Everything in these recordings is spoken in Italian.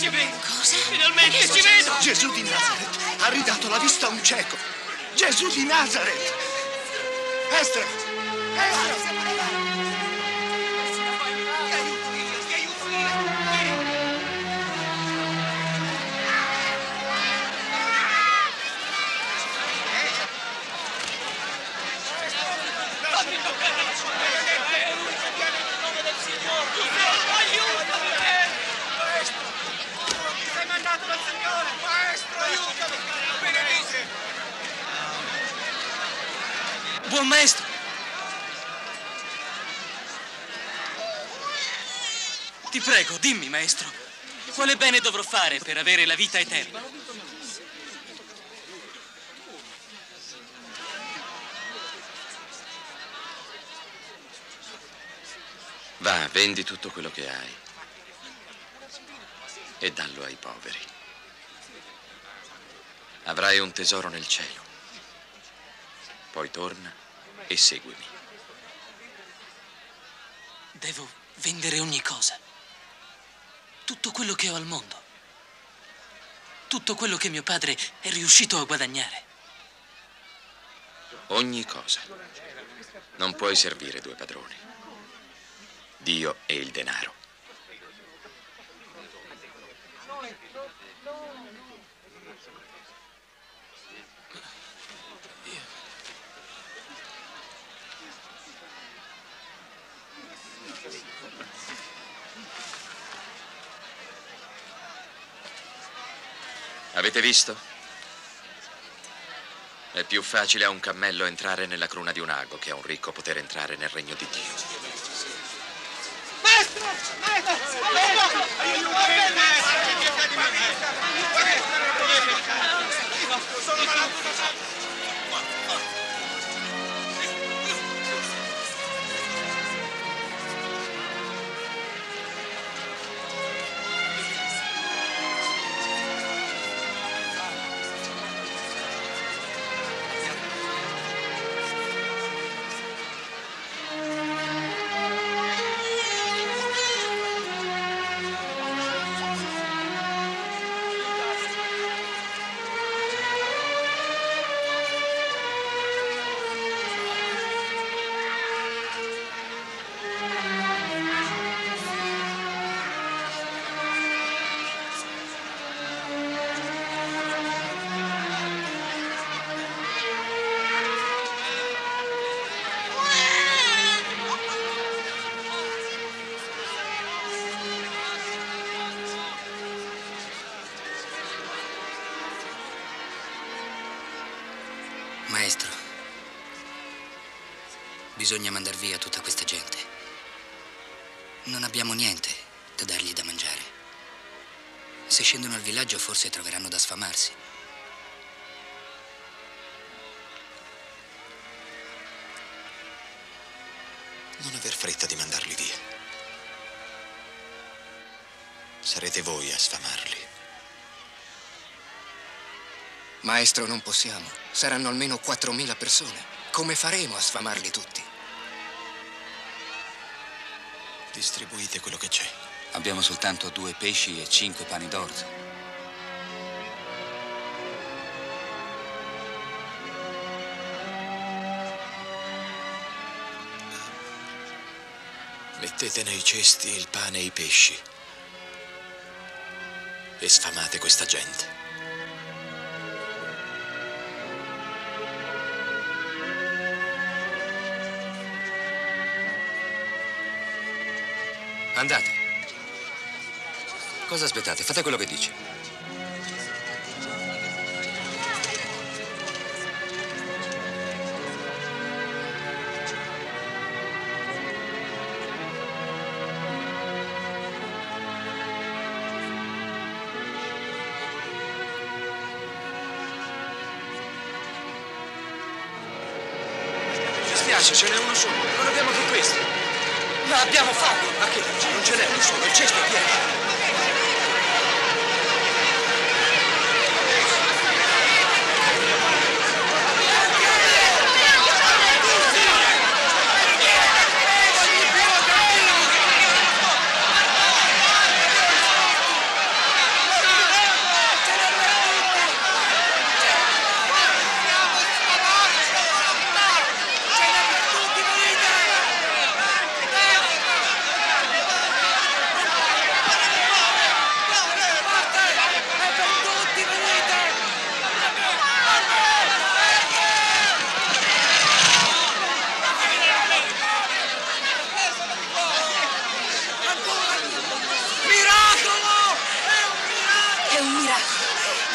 ci vedo! Cosa? Finalmente ci vedo! Gesù di Nazareth ha ridato la vista a un cieco. Gesù di Nazareth! Estra! Estra! Buon maestro! Ti prego, dimmi, maestro, quale bene dovrò fare per avere la vita eterna? Va, vendi tutto quello che hai e dallo ai poveri. Avrai un tesoro nel cielo. Poi torna e seguimi. Devo vendere ogni cosa. Tutto quello che ho al mondo. Tutto quello che mio padre è riuscito a guadagnare. Ogni cosa. Non puoi servire due padroni. Dio e il denaro. Avete visto? È più facile a un cammello entrare nella cruna di un ago che a un ricco poter entrare nel regno di Dio. Maestro! Maestro! Sono malato! Maestro, bisogna mandar via tutta questa gente. Non abbiamo niente da dargli da mangiare. Se scendono al villaggio forse troveranno da sfamarsi. Non aver fretta di mandarli via. Sarete voi a sfamarli. Maestro, non possiamo. Saranno almeno 4.000 persone. Come faremo a sfamarli tutti? Distribuite quello che c'è. Abbiamo soltanto 2 pesci e 5 pani d'orzo. Mettete nei cesti il pane e i pesci e sfamate questa gente. Andate. Cosa aspettate? Fate quello che dice. Mi spiace, ce n'è uno solo. Non abbiamo che questo. Ma abbiamo fatto! Ma che? Non ce n'è uno solo, il cesto è pieno.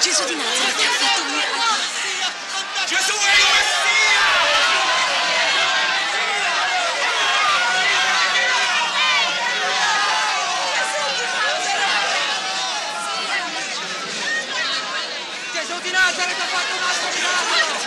Gesù di Nazaret ha fatto un miracolo. Gesù è il Messia! Gesù di Nazaret ha fatto un altro miracolo!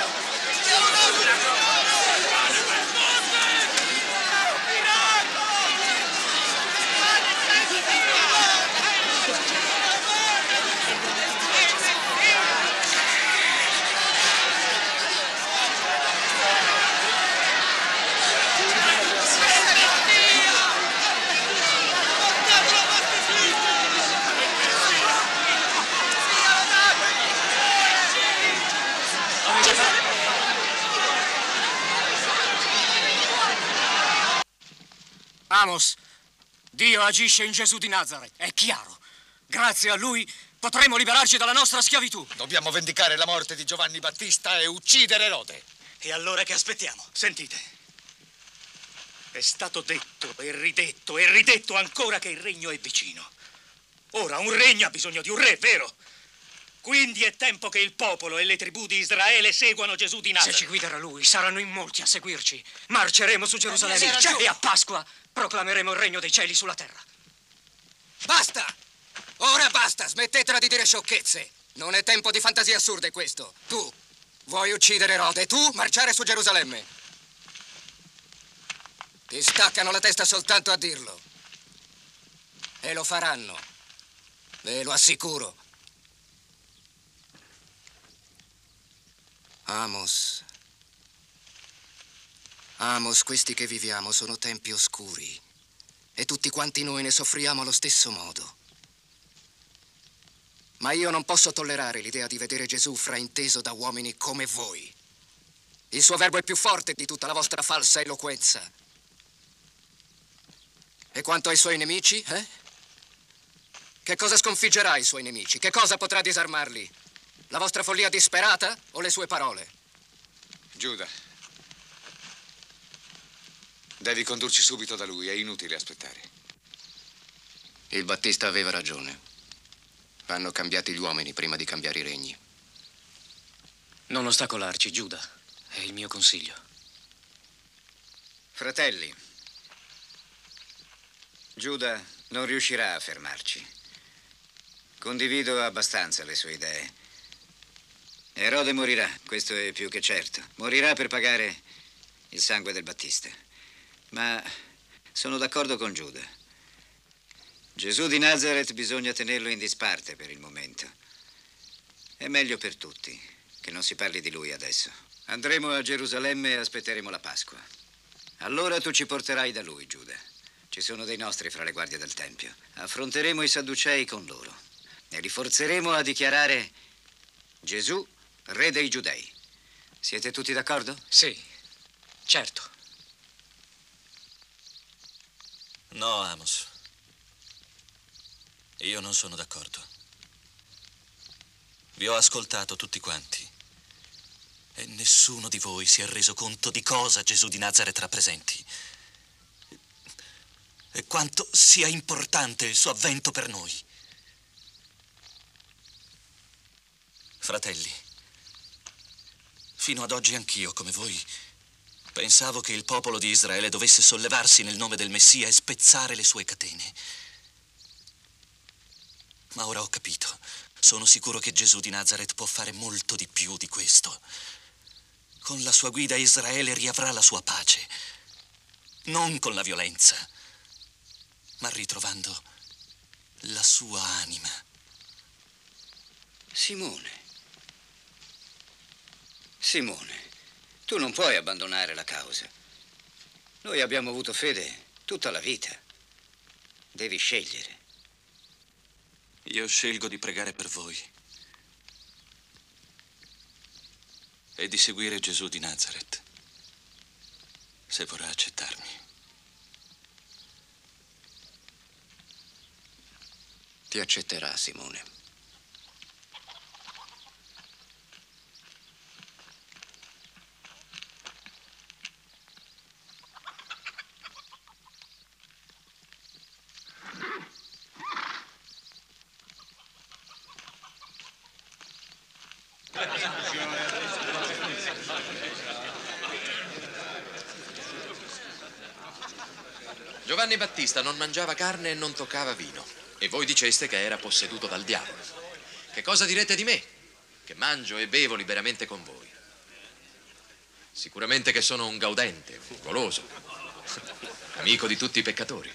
Amos, Dio agisce in Gesù di Nazaret, è chiaro. Grazie a lui potremo liberarci dalla nostra schiavitù. Dobbiamo vendicare la morte di Giovanni Battista e uccidere Erode. E allora che aspettiamo? Sentite, È stato detto e ridetto ancora che il regno è vicino. Ora un regno ha bisogno di un re, vero? Quindi è tempo che il popolo e le tribù di Israele seguano Gesù di Se Nazaret. ci guiderà lui, saranno in molti a seguirci. Marceremo su Gerusalemme Sì, e a Pasqua proclameremo il regno dei cieli sulla terra. Basta! Ora basta! Smettetela di dire sciocchezze! Non è tempo di fantasie assurde questo. Tu vuoi uccidere Erode, tu marciare su Gerusalemme. Ti staccano la testa soltanto a dirlo. E lo faranno. Ve lo assicuro. Amos. Amos, questi che viviamo sono tempi oscuri. E tutti quanti noi ne soffriamo allo stesso modo. Ma io non posso tollerare l'idea di vedere Gesù frainteso da uomini come voi. Il suo verbo è più forte di tutta la vostra falsa eloquenza. E quanto ai suoi nemici, Che cosa sconfiggerà i suoi nemici? Che cosa potrà disarmarli? La vostra follia disperata o le sue parole? Giuda, devi condurci subito da lui, è inutile aspettare. Il Battista aveva ragione. Vanno cambiati gli uomini prima di cambiare i regni. Non ostacolarci, Giuda. È il mio consiglio. Fratelli, Giuda non riuscirà a fermarci. Condivido abbastanza le sue idee. Erode morirà, questo è più che certo. Morirà per pagare il sangue del Battista. Ma sono d'accordo con Giuda. Gesù di Nazaret bisogna tenerlo in disparte per il momento. È meglio per tutti che non si parli di lui adesso. Andremo a Gerusalemme e aspetteremo la Pasqua. Allora tu ci porterai da lui, Giuda. Ci sono dei nostri fra le guardie del Tempio. Affronteremo i Sadducei con loro e li forzeremo a dichiarare Gesù re dei Giudei. Siete tutti d'accordo? Sì, certo. No, Amos. Io non sono d'accordo. Vi ho ascoltato tutti quanti e nessuno di voi si è reso conto di cosa Gesù di Nazaret rappresenti e quanto sia importante il suo avvento per noi. Fratelli, fino ad oggi anch'io, come voi, pensavo che il popolo di Israele dovesse sollevarsi nel nome del Messia e spezzare le sue catene. Ma ora ho capito. Sono sicuro che Gesù di Nazaret può fare molto di più di questo. Con la sua guida Israele riavrà la sua pace. Non con la violenza, ma ritrovando la sua anima. Simone, tu non puoi abbandonare la causa. Noi abbiamo avuto fede tutta la vita. Devi scegliere. Io scelgo di pregare per voi e di seguire Gesù di Nazaret, se vorrà accettarmi. Ti accetterà, Simone. Giovanni Battista non mangiava carne e non toccava vino. E voi diceste che era posseduto dal diavolo. Che cosa direte di me? Che mangio e bevo liberamente con voi. Sicuramente che sono un gaudente, un goloso, amico di tutti i peccatori.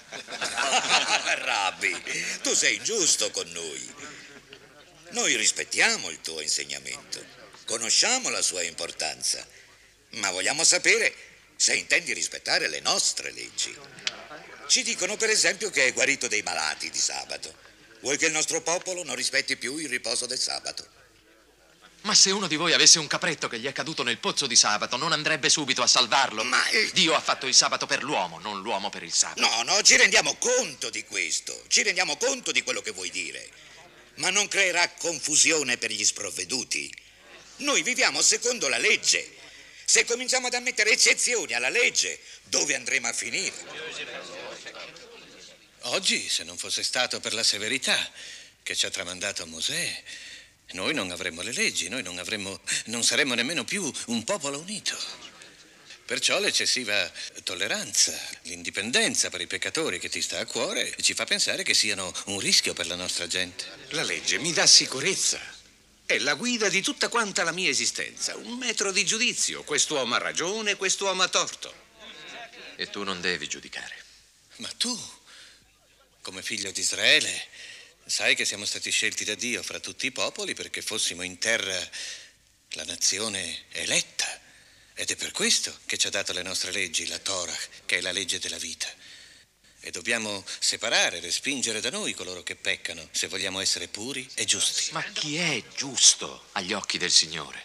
Rabbi, tu sei giusto con noi. Noi rispettiamo il tuo insegnamento, conosciamo la sua importanza, ma vogliamo sapere se intendi rispettare le nostre leggi. Ci dicono per esempio che è guarito dei malati di sabato. Vuoi che il nostro popolo non rispetti più il riposo del sabato? Ma se uno di voi avesse un capretto che gli è caduto nel pozzo di sabato, non andrebbe subito a salvarlo? Ma Dio ha fatto il sabato per l'uomo, non l'uomo per il sabato. No, ci rendiamo conto di questo, ci rendiamo conto di quello che vuoi dire, ma non creerà confusione per gli sprovveduti. Noi viviamo secondo la legge. Se cominciamo ad ammettere eccezioni alla legge, dove andremo a finire? Oggi, se non fosse stato per la severità che ci ha tramandato Mosè, noi non avremmo le leggi, noi non saremmo nemmeno più un popolo unito. Perciò l'eccessiva tolleranza, l'indipendenza per i peccatori che ti sta a cuore ci fa pensare che siano un rischio per la nostra gente. La legge mi dà sicurezza. È la guida di tutta quanta la mia esistenza, un metro di giudizio. Quest'uomo ha ragione, quest'uomo ha torto. E tu non devi giudicare. Ma tu, come figlio di Israele, sai che siamo stati scelti da Dio fra tutti i popoli perché fossimo in terra la nazione eletta. Ed è per questo che ci ha dato le nostre leggi, la Torah, che è la legge della vita. E dobbiamo separare, respingere da noi coloro che peccano, se vogliamo essere puri e giusti. Ma chi è giusto agli occhi del Signore?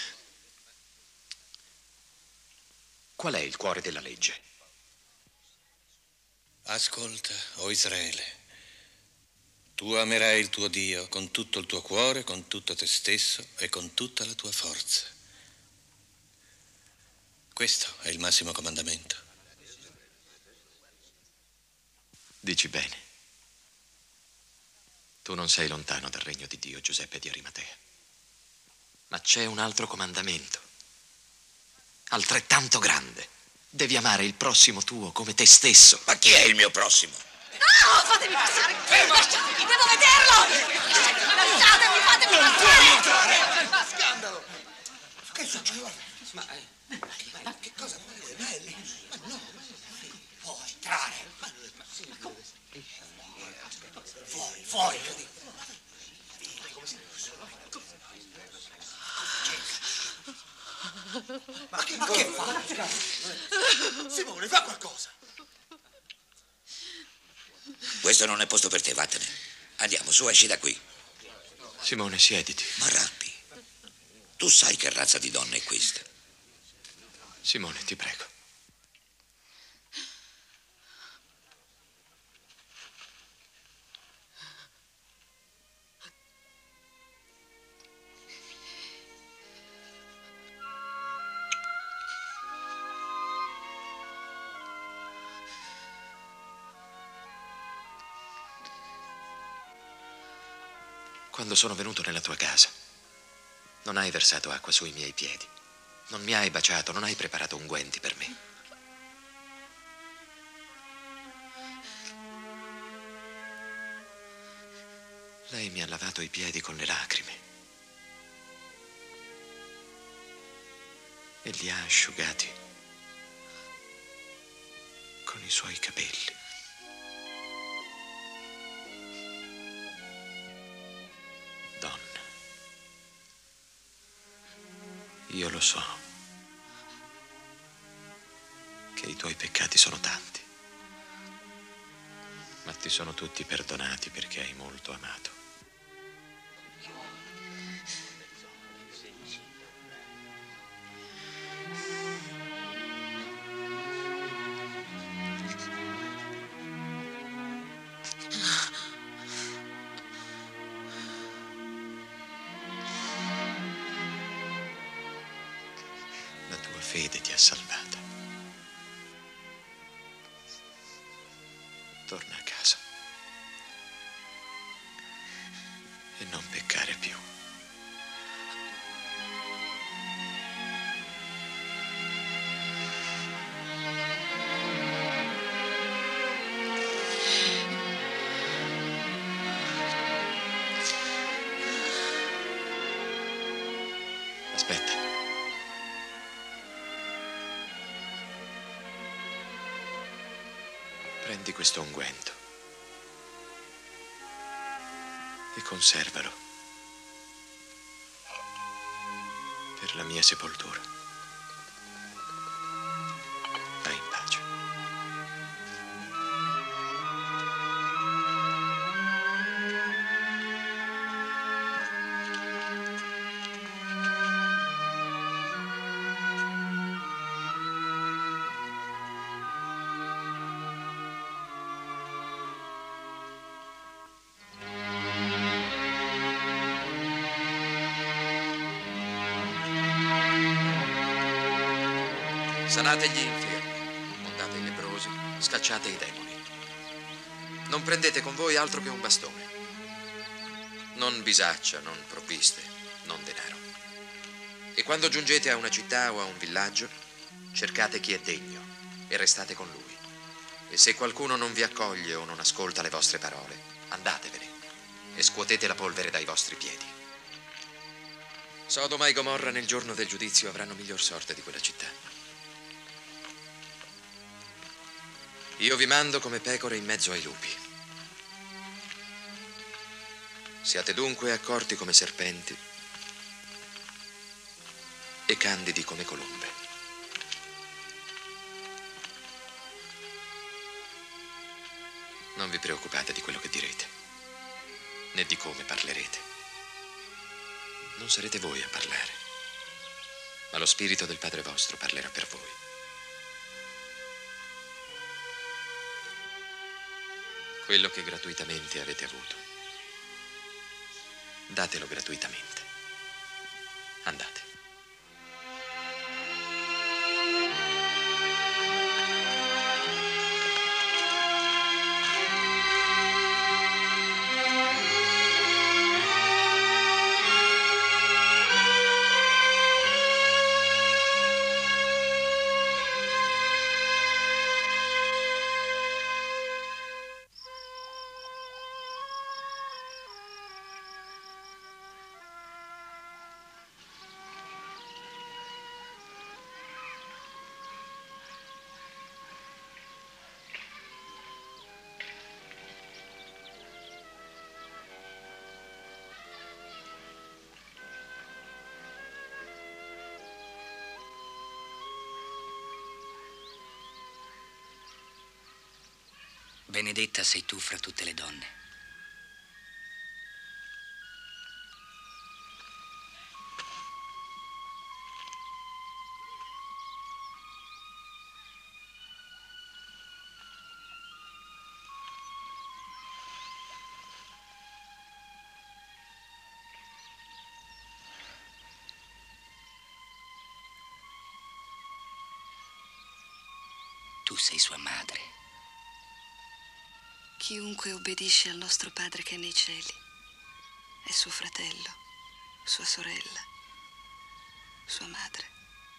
Qual è il cuore della legge? Ascolta, o Israele, tu amerai il tuo Dio con tutto il tuo cuore, con tutto te stesso e con tutta la tua forza. Questo è il massimo comandamento. Dici bene. Tu non sei lontano dal regno di Dio, Giuseppe di Arimatea. Ma c'è un altro comandamento, altrettanto grande. Devi amare il prossimo tuo come te stesso. Ma chi è il mio prossimo? No, fatemi passare! Lasciatemi, devo vederlo! Lasciatemi, fatemi passare! Ma scandalo! Che succede? Ma che cosa vuoi? Ma no! Puoi entrare! Fuori! Ma che fa? Simone, fa qualcosa! Questo non è posto per te, vattene. Andiamo, su, esci da qui. Simone, siediti. Ma Rabbi, tu sai che razza di donna è questa? Simone, ti prego. Quando sono venuto nella tua casa, non hai versato acqua sui miei piedi, non mi hai baciato, non hai preparato unguenti per me. Lei mi ha lavato i piedi con le lacrime e li ha asciugati con i suoi capelli. Donna, io lo so che i tuoi peccati sono tanti, ma ti sono tutti perdonati perché hai molto amato. Fede ti ha salvata. Torna a casa e non peccare più. Aspetta. Prendi questo unguento e conservalo per la mia sepoltura. Vai in pace. Sanate gli infermi, mondate i leprosi, scacciate i demoni. Non prendete con voi altro che un bastone. Non bisaccia, non provviste, non denaro. E quando giungete a una città o a un villaggio, cercate chi è degno e restate con lui. E se qualcuno non vi accoglie o non ascolta le vostre parole, andatevene e scuotete la polvere dai vostri piedi. Sodoma e Gomorra nel giorno del giudizio avranno miglior sorte di quella città. Io vi mando come pecore in mezzo ai lupi. Siate dunque accorti come serpenti e candidi come colombe. Non vi preoccupate di quello che direte, né di come parlerete. Non sarete voi a parlare, ma lo Spirito del Padre vostro parlerà per voi. Quello che gratuitamente avete avuto, datelo gratuitamente. Andate. Benedetta sei tu fra tutte le donne. Tu sei sua madre. Chiunque obbedisce al nostro Padre che è nei cieli è suo fratello, sua sorella, sua madre.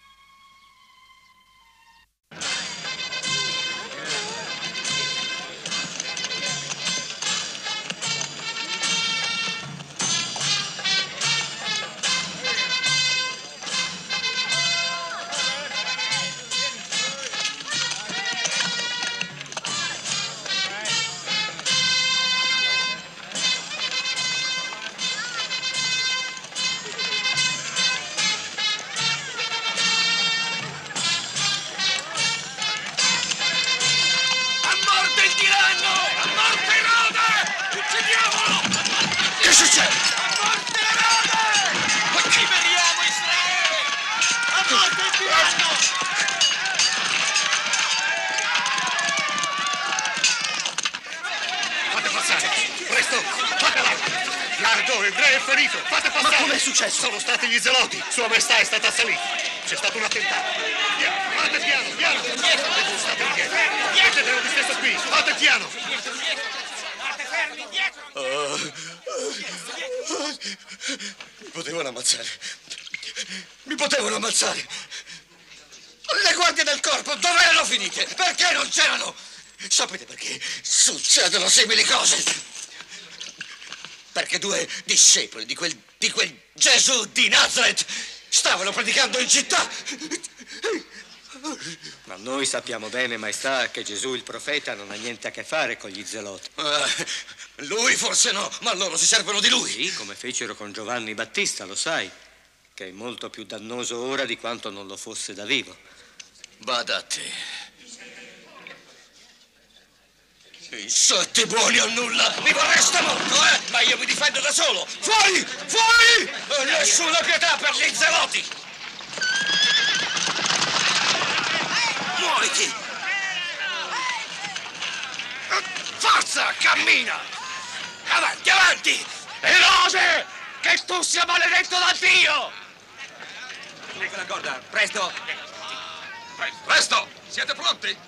Sono stati gli zeloti. Sua Maestà è stata assalita. C'è stato un attentato. Piano, fate piano, piano. State indietro. Mettetelo di stesso qui. Fate piano. State fermi, indietro. Mi potevano ammazzare. Mi potevano ammazzare. Le guardie del corpo dove erano finite? Perché non c'erano? Sapete perché succedono simili cose? Perché due discepoli di quel Gesù di Nazareth stavano predicando in città. Ma noi sappiamo bene, maestà, che Gesù il profeta non ha niente a che fare con gli zeloti. Lui forse no, ma loro si servono di lui. Sì, come fecero con Giovanni Battista, lo sai, che è molto più dannoso ora di quanto non lo fosse da vivo. Bada a te. Insetti buoni o nulla, mi vorreste morto, eh? Ma io mi difendo da solo. Fuori! Fuori! Nessuna pietà per gli zeloti! Muoviti! Forza, cammina! Avanti, avanti! Erode! Che tu sia maledetto da Dio! Ecco la corda, presto! Presto! Siete pronti?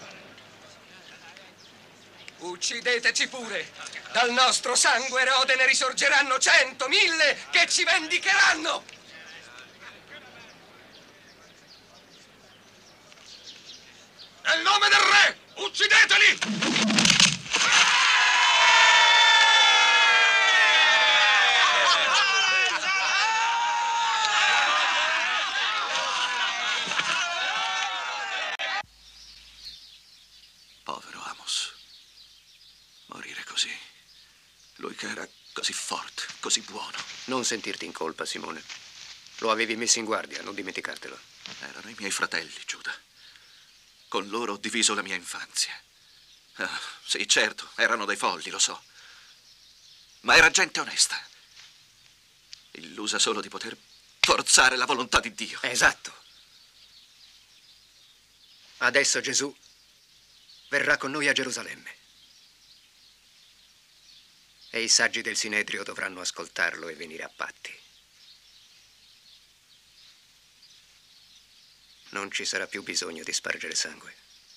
Uccideteci pure! Dal nostro sangue, Erode, ne risorgeranno 100, 1000 che ci vendicheranno! Nel nome del re, uccideteli! Povero Amos. Morire così. Lui che era così forte, così buono. Non sentirti in colpa, Simone. Lo avevi messo in guardia, non dimenticartelo. Erano i miei fratelli, Giuda. Con loro ho diviso la mia infanzia. Ah, sì, certo, erano dei folli, lo so. Ma era gente onesta. Illusa solo di poter forzare la volontà di Dio. Esatto. Adesso Gesù verrà con noi a Gerusalemme. E i saggi del Sinedrio dovranno ascoltarlo e venire a patti. Non ci sarà più bisogno di spargere sangue.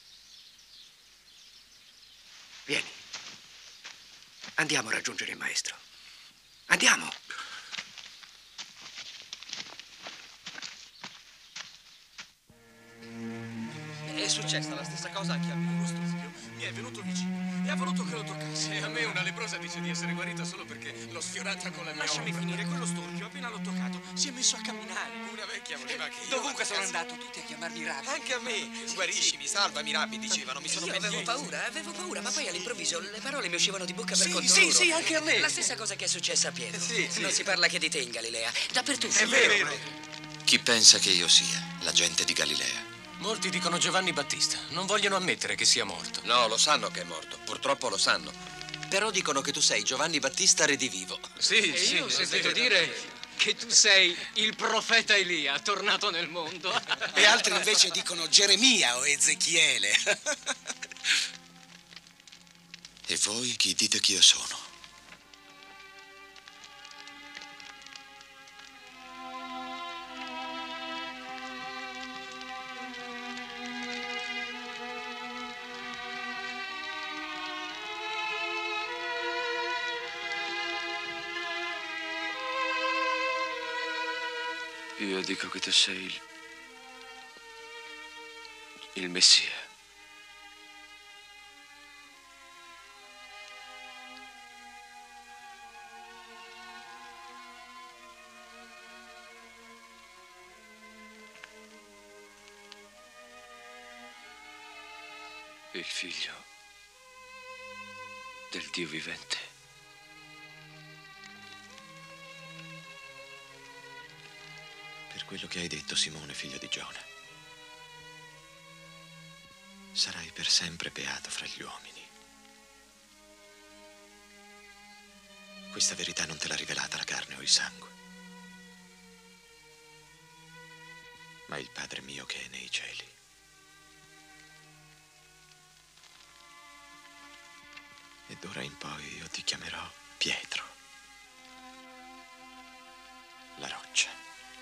Vieni. Andiamo a raggiungere il maestro. Andiamo. È successa la stessa cosa anche a me. Uno stuzio mi è venuto vicino e ha voluto che lo toccassi. E a me una leprosa dice di essere guarita solo perché l'ho sfiorata con la mia Lasciami ombra. finire, quello storpio, appena l'ho toccato, si è messo a camminare. Una vecchia voleva che io... Dovunque sono andato, tutti a chiamarmi Rabbi. Anche a me. Guariscimi, salvami, Rabbi, dicevano. Mi sono Io pentito. avevo paura, ma poi all'improvviso le parole mi uscivano di bocca per Sì, conto sì, loro. sì, anche a me. La stessa cosa che è successa a Pietro. Sì, sì. Non si parla che di te in Galilea. Dappertutto. È vero. Chi pensa che io sia la gente di Galilea? Molti dicono Giovanni Battista. Non vogliono ammettere che sia morto. No, lo sanno che è morto. Purtroppo lo sanno. Però dicono che tu sei Giovanni Battista redivivo. Sì, io ho sentito dire che tu sei il profeta Elia, tornato nel mondo. E altri invece dicono Geremia o Ezechiele. E voi chi dite che io sono? Io dico che tu sei il Messia. Il figlio del Dio vivente. Per quello che hai detto, Simone, figlio di Giona. Sarai per sempre beato fra gli uomini. Questa verità non te l'ha rivelata la carne o il sangue, ma il Padre mio che è nei cieli. E d'ora in poi io ti chiamerò Pietro, la roccia.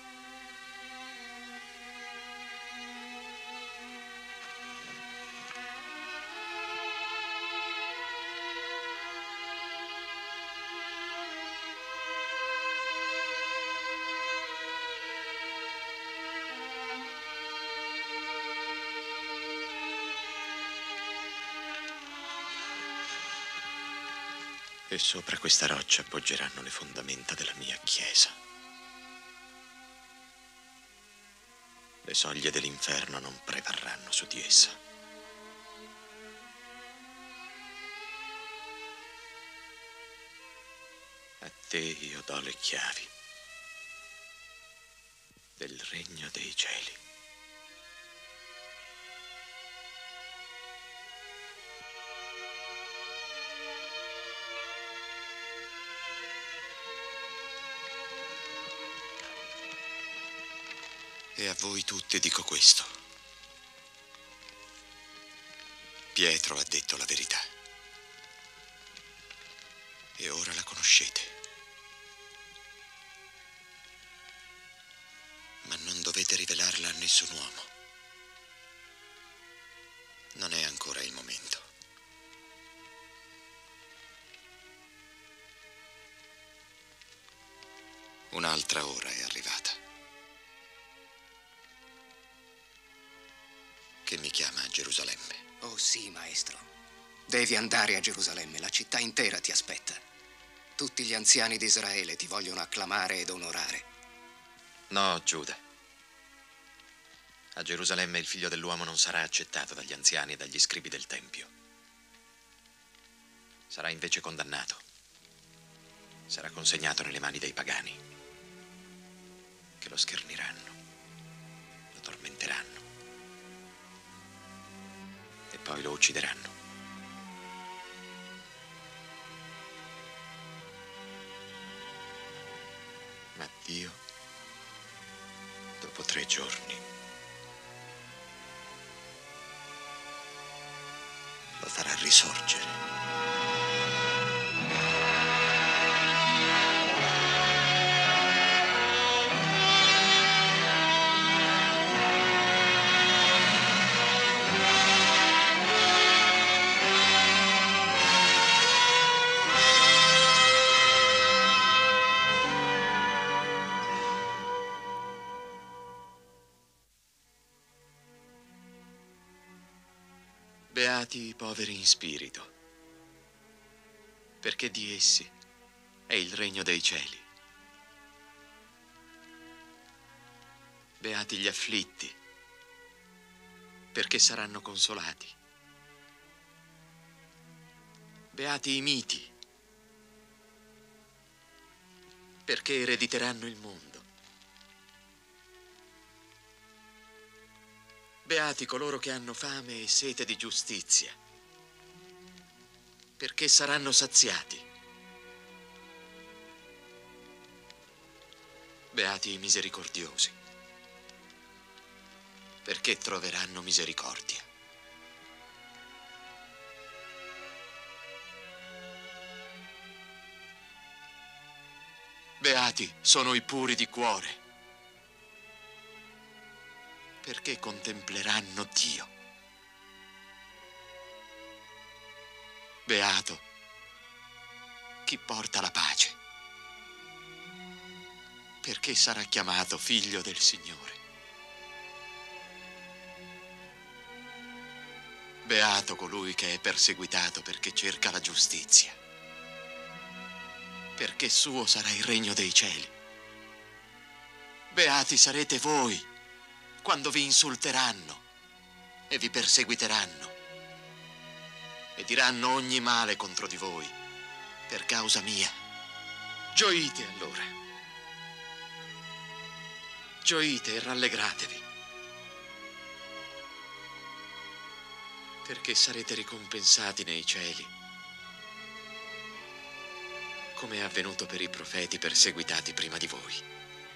E sopra questa roccia appoggeranno le fondamenta della mia chiesa. Le soglie dell'inferno non prevarranno su di essa. A te io do le chiavi del regno dei cieli. E a voi tutti dico questo. Pietro ha detto la verità. E ora la conoscete. Ma non dovete rivelarla a nessun uomo. Non è ancora il momento. Un'altra ora è arrivata. Che mi chiama a Gerusalemme. Oh sì, maestro. Devi andare a Gerusalemme, la città intera ti aspetta. Tutti gli anziani di Israele ti vogliono acclamare ed onorare. No, Giuda. A Gerusalemme il figlio dell'uomo non sarà accettato dagli anziani e dagli scribi del Tempio. Sarà invece condannato. Sarà consegnato nelle mani dei pagani, che lo scherniranno, lo tormenteranno e poi lo uccideranno. Ma Dio, dopo 3 giorni, lo farà risorgere. Beati i poveri in spirito, perché di essi è il regno dei cieli. Beati gli afflitti, perché saranno consolati. Beati i miti, perché erediteranno il mondo. Beati coloro che hanno fame e sete di giustizia, perché saranno saziati. Beati i misericordiosi, perché troveranno misericordia. Beati sono i puri di cuore, perché contempleranno Dio. Beato chi porta la pace, perché sarà chiamato figlio del Signore. Beato colui che è perseguitato perché cerca la giustizia, perché suo sarà il regno dei cieli. Beati sarete voi quando vi insulteranno e vi perseguiteranno e diranno ogni male contro di voi per causa mia. Gioite allora. Gioite e rallegratevi, perché sarete ricompensati nei cieli, come è avvenuto per i profeti perseguitati prima di voi.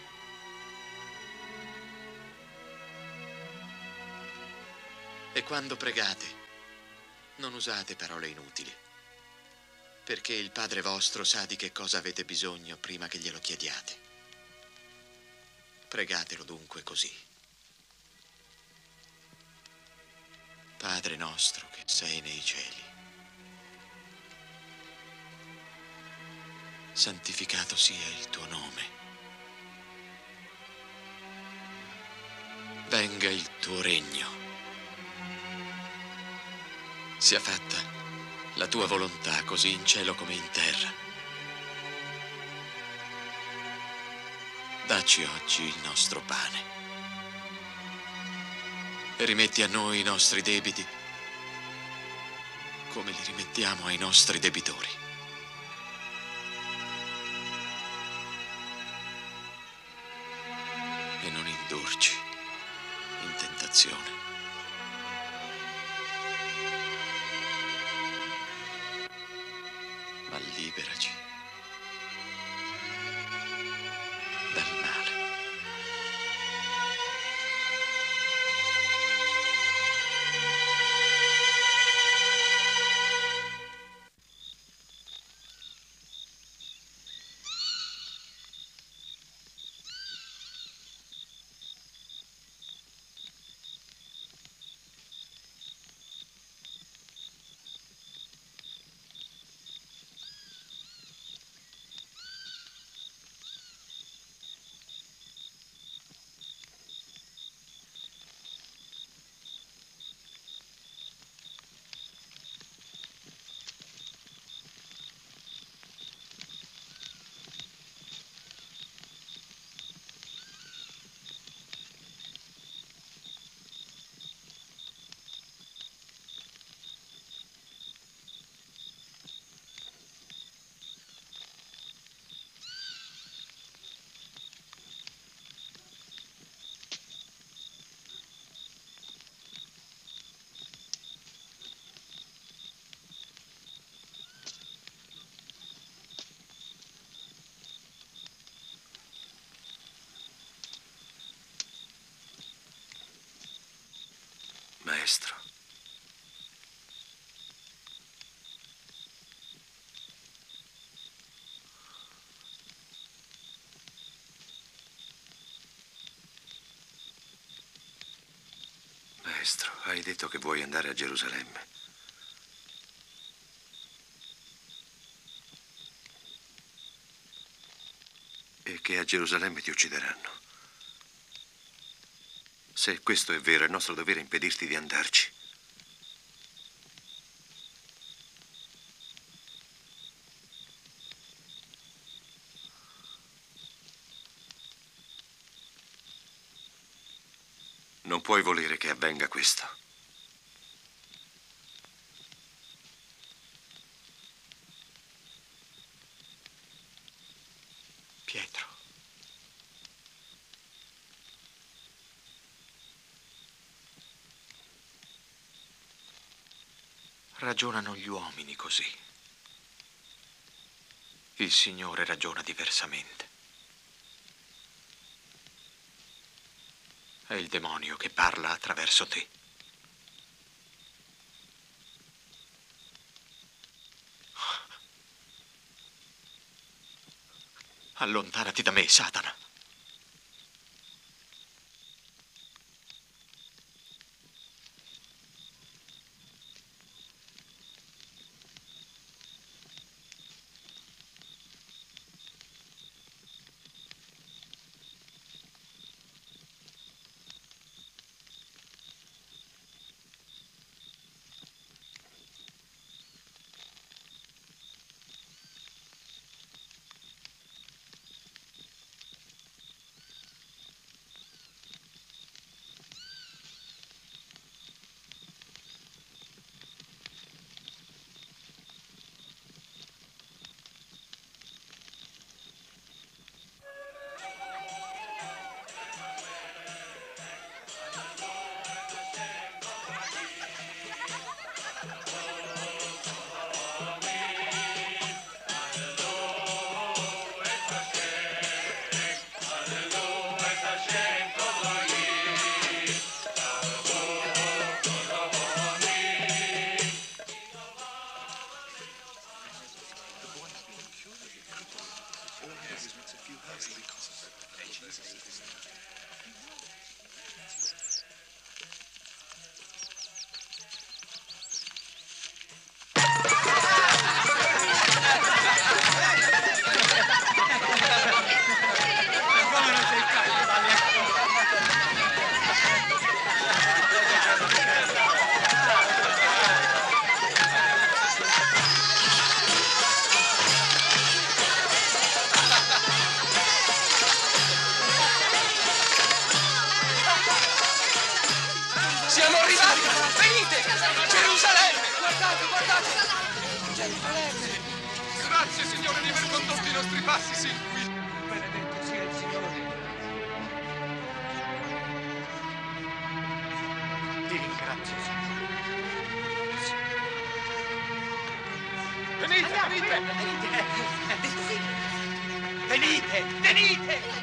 E quando pregate, non usate parole inutili, perché il Padre vostro sa di che cosa avete bisogno prima che glielo chiediate. Pregatelo dunque così. Padre nostro che sei nei cieli, santificato sia il tuo nome. Venga il tuo regno. Sia fatta la tua volontà così in cielo come in terra. Dacci oggi il nostro pane e rimetti a noi i nostri debiti come li rimettiamo ai nostri debitori. E non indurci in tentazione, ma liberaci dal male. Maestro. Maestro, hai detto che vuoi andare a Gerusalemme. E che a Gerusalemme ti uccideranno. Se questo è vero, è nostro dovere impedirti di andarci. Non puoi volere che avvenga questo. Pietro. Ragionano gli uomini così. Il Signore ragiona diversamente. È il demonio che parla attraverso te. Allontanati da me, Satana. Siamo arrivati! Venite! Gerusalemme! Guardate, guardate! Gerusalemme! Grazie, Signore, di aver condotto i nostri passi sin qui. Benedetto sia il Signore. Ti ringrazio, Signore. Venite, venite! Venite, venite!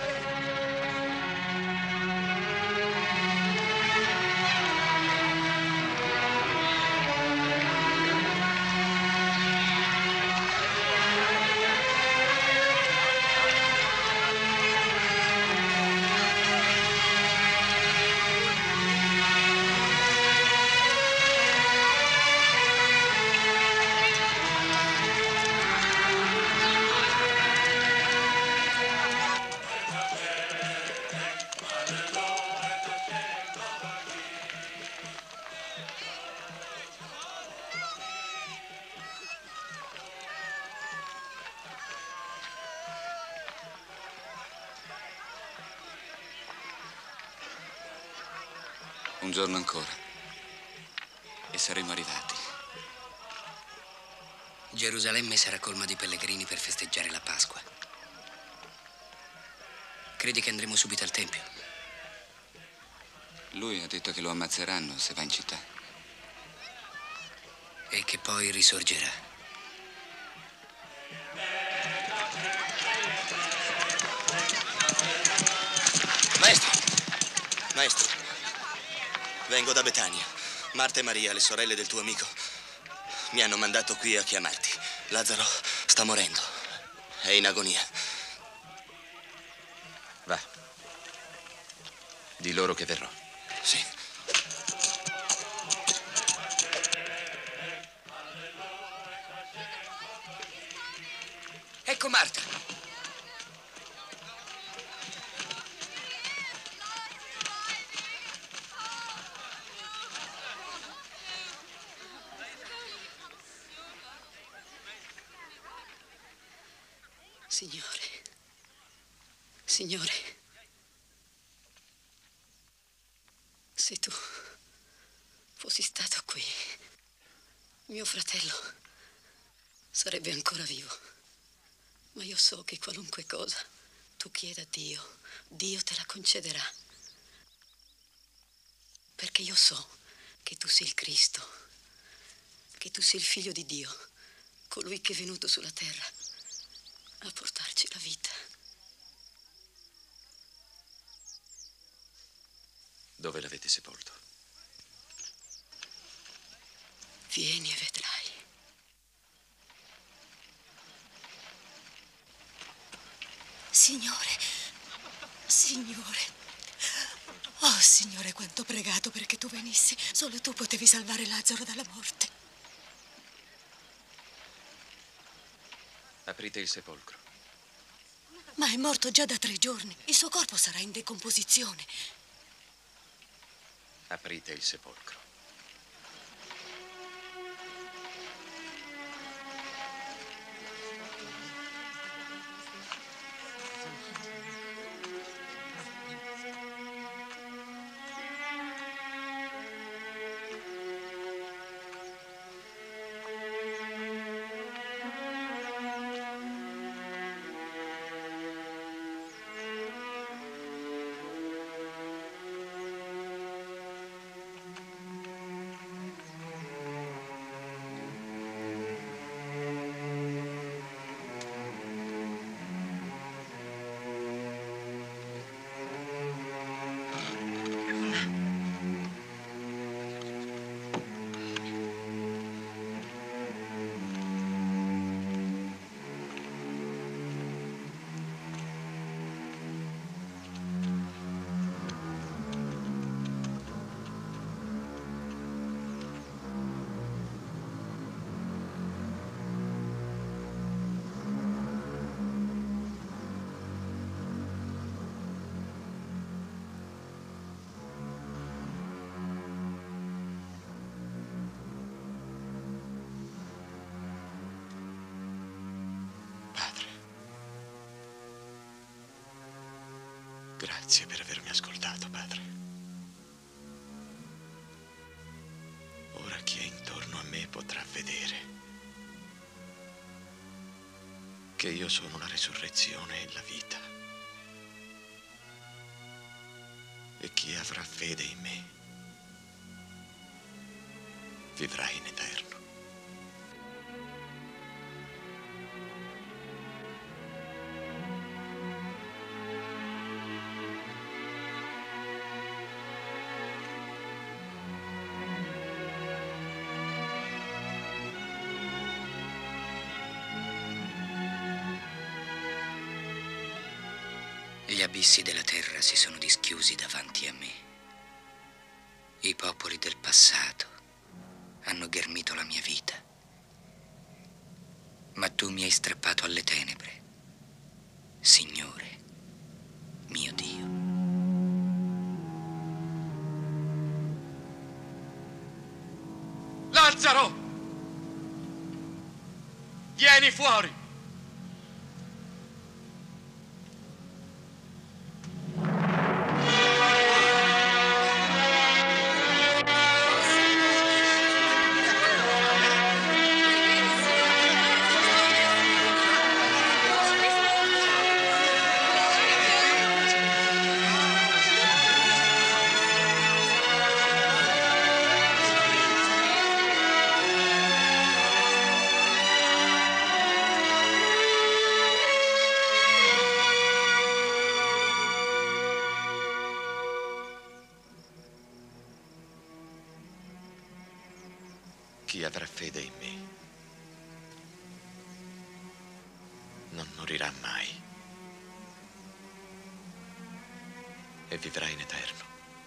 Un giorno ancora e saremo arrivati. Gerusalemme sarà colma di pellegrini per festeggiare la Pasqua. Credi che andremo subito al Tempio? Lui ha detto che lo ammazzeranno se va in città. E che poi risorgerà. Maestro, vengo da Betania. Marta e Maria, le sorelle del tuo amico, mi hanno mandato qui a chiamarti. Lazzaro sta morendo. È in agonia. Va. Di loro che verrò. Sì. Ecco Marta. Signore, Signore, se tu fossi stato qui, mio fratello sarebbe ancora vivo. Ma io so che qualunque cosa tu chieda a Dio, Dio te la concederà. Perché io so che tu sei il Cristo, che tu sei il Figlio di Dio, colui che è venuto sulla terra a portarci la vita. Dove l'avete sepolto? Vieni e vedrai. Signore, Signore. Oh, Signore, quanto ho pregato perché tu venissi. Solo tu potevi salvare Lazzaro dalla morte. Aprite il sepolcro. Ma è morto già da 3 giorni. Il suo corpo sarà in decomposizione. Aprite il sepolcro. Grazie per avermi ascoltato, padre. Che io sono la resurrezione e la vita. E chi avrà fede in me vivrà in eterno. Gli abissi della terra si sono dischiusi davanti a me. I popoli del passato hanno ghermito la mia vita. Ma tu mi hai strappato alle tenebre, Signore, mio Dio. Lazzaro! Vieni fuori! Chi avrà fede in me non morirà mai e vivrà in eterno.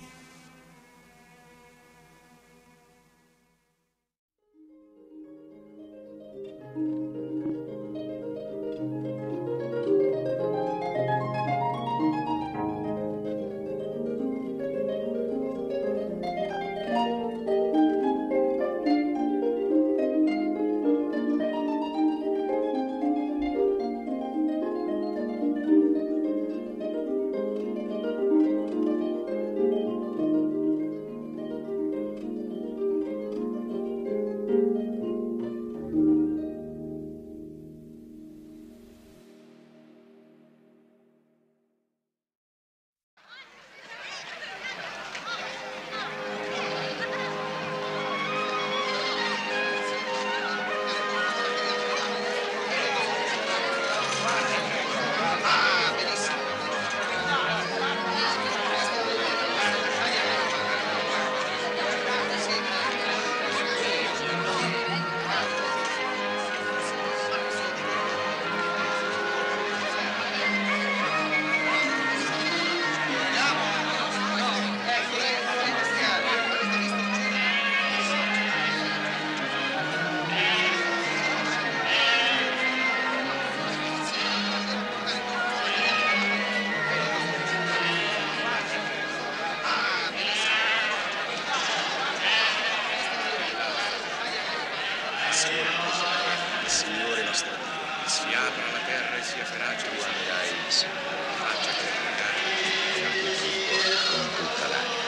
Signore nostro Dio, si apra la terra e sia ferace tu amerai il Signore, faccia pregare con tutta l'anima.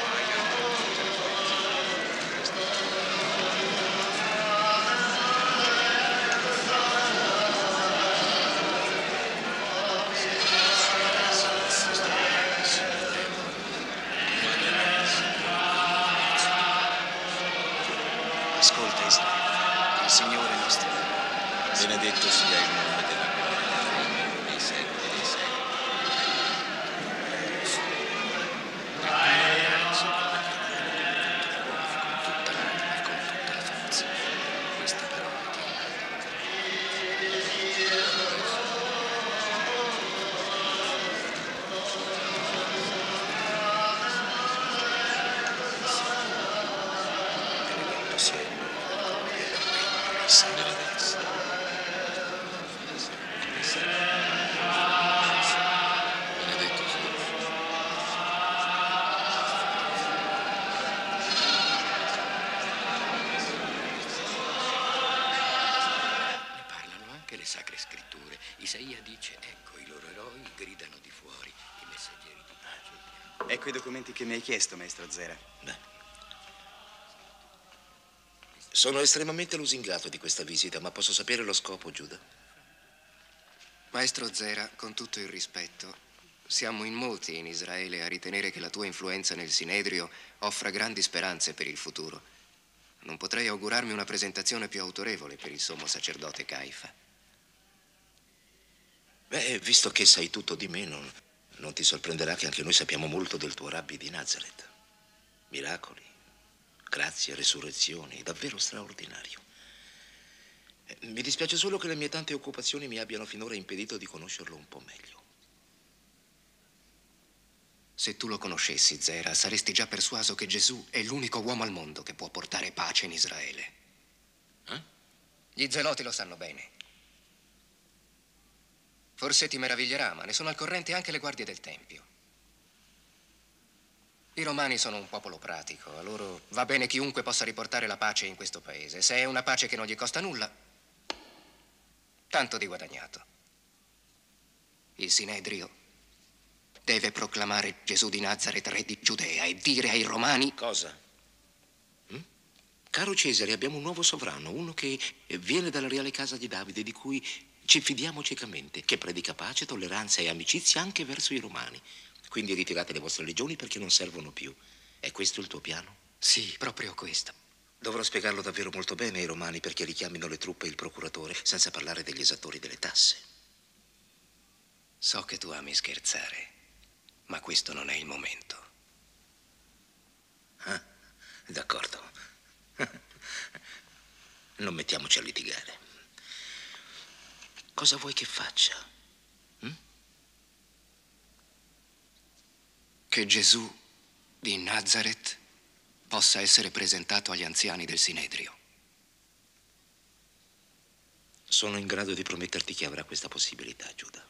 Ascolta Israele, il Signore nostro Dio. Benedetto sia il nome della gloria dei secoli dei secoli. Con tutta l'anima e con tutta la forza. Questa parola ti benedetto sia il nome della gloria del regno dei secoli. Le sacre scritture. Isaia dice: ecco, i loro eroi gridano di fuori, i messaggeri di pace. Ecco i documenti che mi hai chiesto, maestro Zera. Sono estremamente lusingato di questa visita, ma posso sapere lo scopo, Giuda? Maestro Zera, con tutto il rispetto, siamo in molti in Israele a ritenere che la tua influenza nel Sinedrio offra grandi speranze per il futuro. Non potrei augurarmi una presentazione più autorevole per il sommo sacerdote Caifa. Beh, visto che sai tutto di me, non ti sorprenderà che anche noi sappiamo molto del tuo rabbi di Nazareth. Miracoli, grazie, resurrezioni, davvero straordinario. Mi dispiace solo che le mie tante occupazioni mi abbiano finora impedito di conoscerlo un po' meglio. Se tu lo conoscessi, Zera, saresti già persuaso che Gesù è l'unico uomo al mondo che può portare pace in Israele. Gli zeloti lo sanno bene. Forse ti meraviglierà, ma ne sono al corrente anche le guardie del Tempio. I romani sono un popolo pratico, a loro va bene chiunque possa riportare la pace in questo paese. Se è una pace che non gli costa nulla, tanto di guadagnato. Il Sinedrio deve proclamare Gesù di Nazaret re di Giudea e dire ai romani... Cosa? Caro Cesare, abbiamo un nuovo sovrano, uno che viene dalla reale casa di Davide, di cui ci fidiamo ciecamente, che predica pace, tolleranza e amicizia anche verso i romani. Quindi ritirate le vostre legioni perché non servono più. È questo il tuo piano? Sì, proprio questo. Dovrò spiegarlo davvero molto bene ai romani perché richiamino le truppe e il procuratore, senza parlare degli esattori delle tasse. So che tu ami scherzare, ma questo non è il momento. Ah, d'accordo. Non mettiamoci a litigare. Cosa vuoi che faccia? Che Gesù di Nazaret possa essere presentato agli anziani del Sinedrio. Sono in grado di prometterti che avrà questa possibilità, Giuda.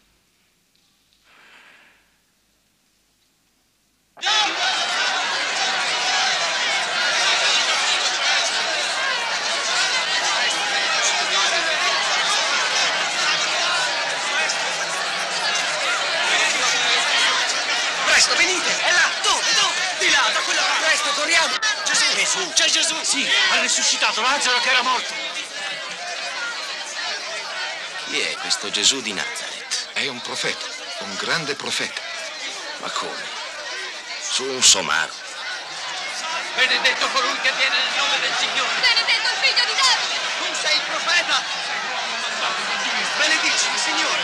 Presto, venite! È là! Dove? Di là, da quella parte! Presto, corriamo! Gesù! C'è Gesù! Sì, ha risuscitato Lazzaro che era morto. Chi è questo Gesù di Nazaret? È un profeta, un grande profeta. Ma come? Su un somaro. Benedetto colui che viene nel nome del Signore! Benedetto il figlio di Davide! Tu sei il profeta! Benedici il Signore!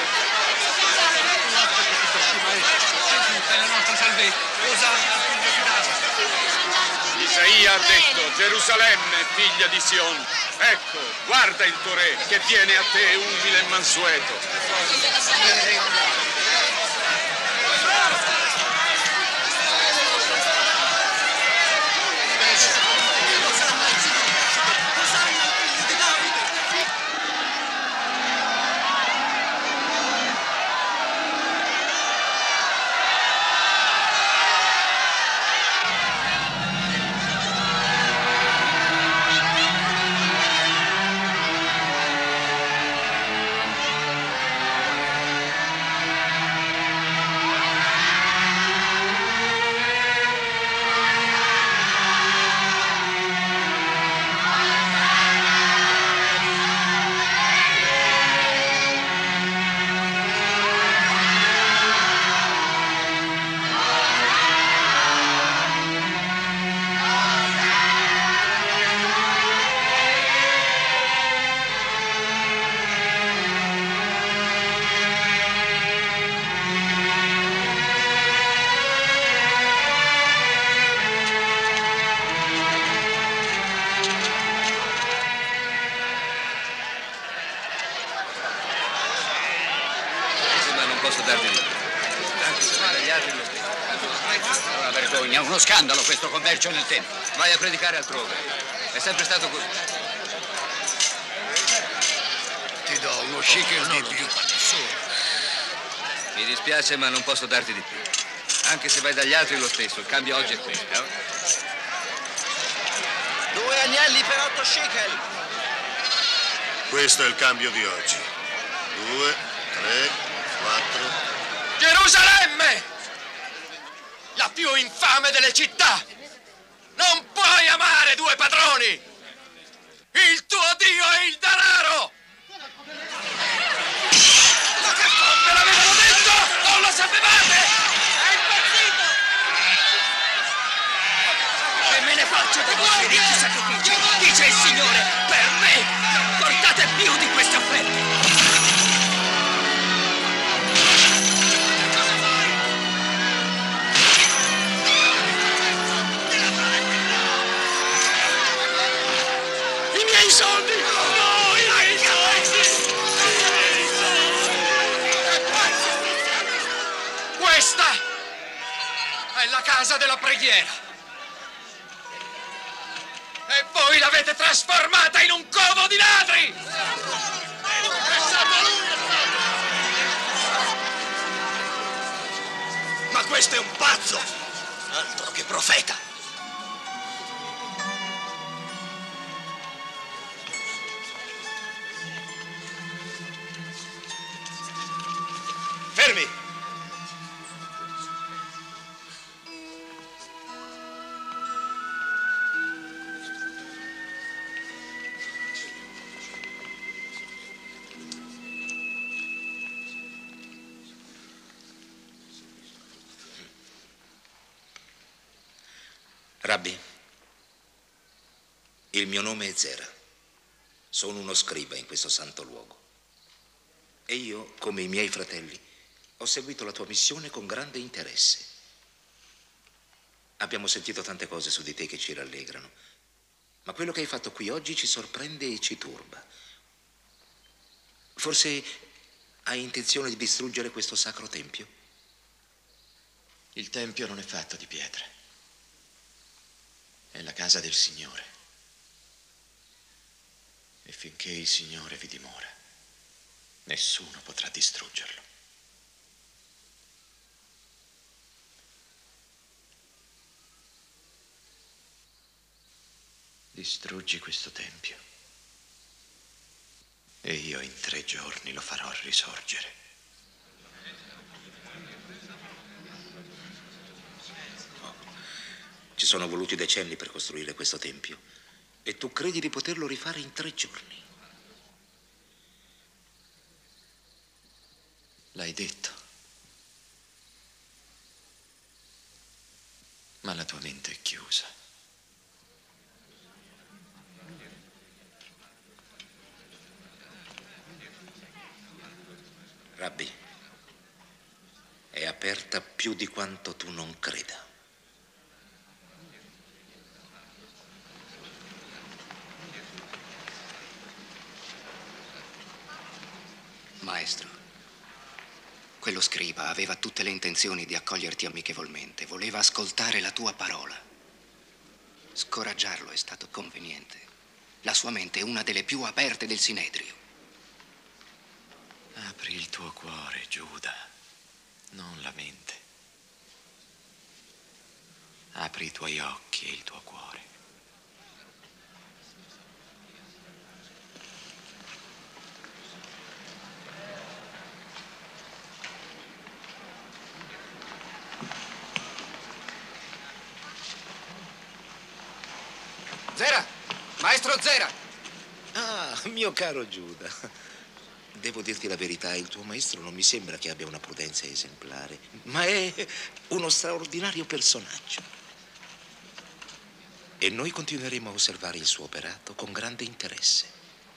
È la nostra salvezza! Osanna al figlio di Davide! Isaia ha detto: Gerusalemme, figlia di Sion, ecco, guarda il tuo re che viene a te umile e mansueto. Una vergogna, uno scandalo questo commercio nel tempo. Vai a predicare altrove. È sempre stato così. Ti do uno shekel di più. Mi dispiace, ma non posso darti di più. Anche se vai dagli altri lo stesso, il cambio oggi è questo. 2 agnelli per 8 shekel. Questo è il cambio di oggi. 2, 3, 4. Gerusalemme! La più infame delle città! Non puoi amare 2 padroni! Il tuo Dio è il denaro! Ma che fai? sapevate? È impazzito! Che me ne faccio di vostri ricchi sacrifici? Dice il Signore, per me non portate più di queste offerte. I soldi! No, i miei soldi! Questa è la casa della preghiera. E voi l'avete trasformata in un covo di ladri! È stato lui! Ma questo è un pazzo! Altro che profeta! Fermi! Rabbi, il mio nome è Zera. Sono uno scriba in questo santo luogo. E io, come i miei fratelli, ho seguito la tua missione con grande interesse. Abbiamo sentito tante cose su di te che ci rallegrano, ma quello che hai fatto qui oggi ci sorprende e ci turba. Forse hai intenzione di distruggere questo sacro tempio? Il tempio non è fatto di pietre. È la casa del Signore. E finché il Signore vi dimora, nessuno potrà distruggerlo. Distruggi questo tempio e io in 3 giorni lo farò risorgere. Ci sono voluti decenni per costruire questo tempio e tu credi di poterlo rifare in 3 giorni? L'hai detto. Ma la tua mente è chiusa. Rabbi, è aperta più di quanto tu non creda. Maestro, quello scriba aveva tutte le intenzioni di accoglierti amichevolmente. Voleva ascoltare la tua parola. Scoraggiarlo è stato conveniente. La sua mente è una delle più aperte del Sinedrio. Apri il tuo cuore, Giuda, non la mente. Apri i tuoi occhi e il tuo cuore. Zera! Maestro Zera! Ah, mio caro Giuda. Devo dirti la verità, il tuo maestro non mi sembra che abbia una prudenza esemplare, ma è uno straordinario personaggio. E noi continueremo a osservare il suo operato con grande interesse.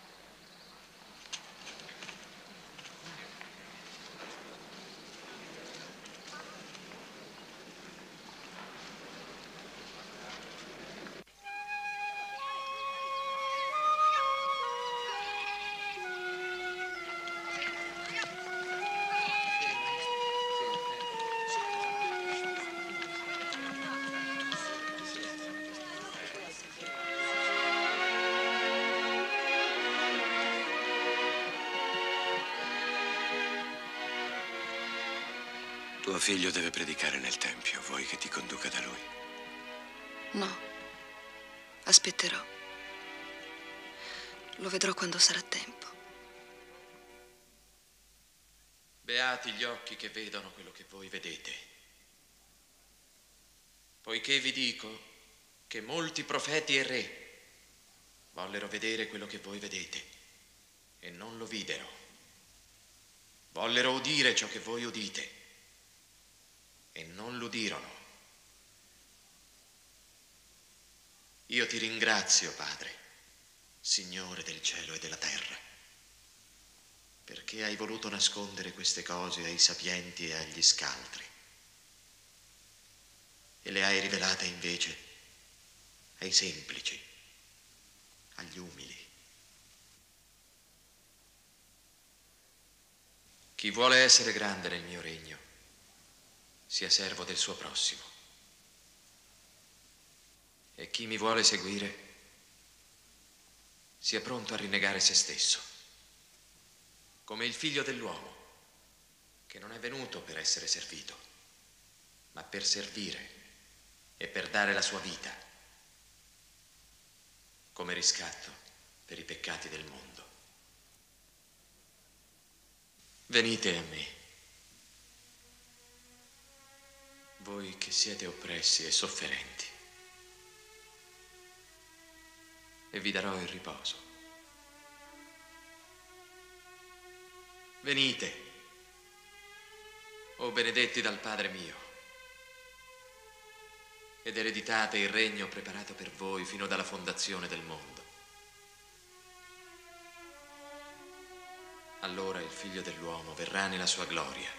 Tuo figlio deve predicare nel tempio. Vuoi che ti conduca da lui? No. Aspetterò. Lo vedrò quando sarà tempo. Beati gli occhi che vedono quello che voi vedete. Poiché vi dico che molti profeti e re vollero vedere quello che voi vedete e non lo videro. Vollero udire ciò che voi udite e non l'udirono. Io ti ringrazio, Padre, Signore del cielo e della terra, perché hai voluto nascondere queste cose ai sapienti e agli scaltri e le hai rivelate invece ai semplici, agli umili. Chi vuole essere grande nel mio regno, sia servo del suo prossimo. E chi mi vuole seguire, sia pronto a rinnegare se stesso, come il figlio dell'uomo, che non è venuto per essere servito, ma per servire e per dare la sua vita come riscatto per i peccati del mondo. Venite a me, voi che siete oppressi e sofferenti, e vi darò il riposo. Venite, o benedetti dal Padre mio, ed ereditate il regno preparato per voi fino dalla fondazione del mondo. Allora il Figlio dell'uomo verrà nella sua gloria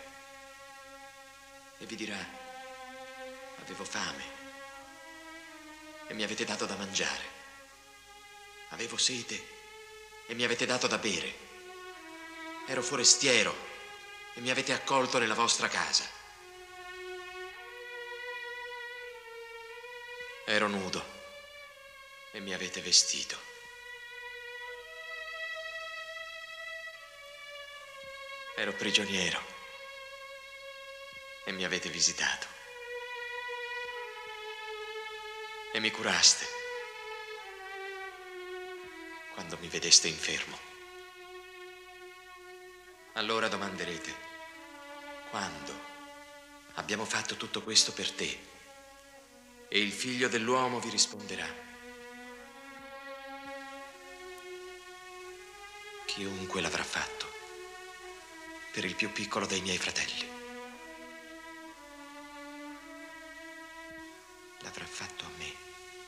e vi dirà: avevo fame e mi avete dato da mangiare, avevo sete e mi avete dato da bere, ero forestiero e mi avete accolto nella vostra casa, ero nudo e mi avete vestito, ero prigioniero e mi avete visitato e mi curaste quando mi vedeste infermo. Allora domanderete: quando abbiamo fatto tutto questo per te? E il Figlio dell'uomo vi risponderà: chiunque l'avrà fatto per il più piccolo dei miei fratelli, l'avrà fatto a me.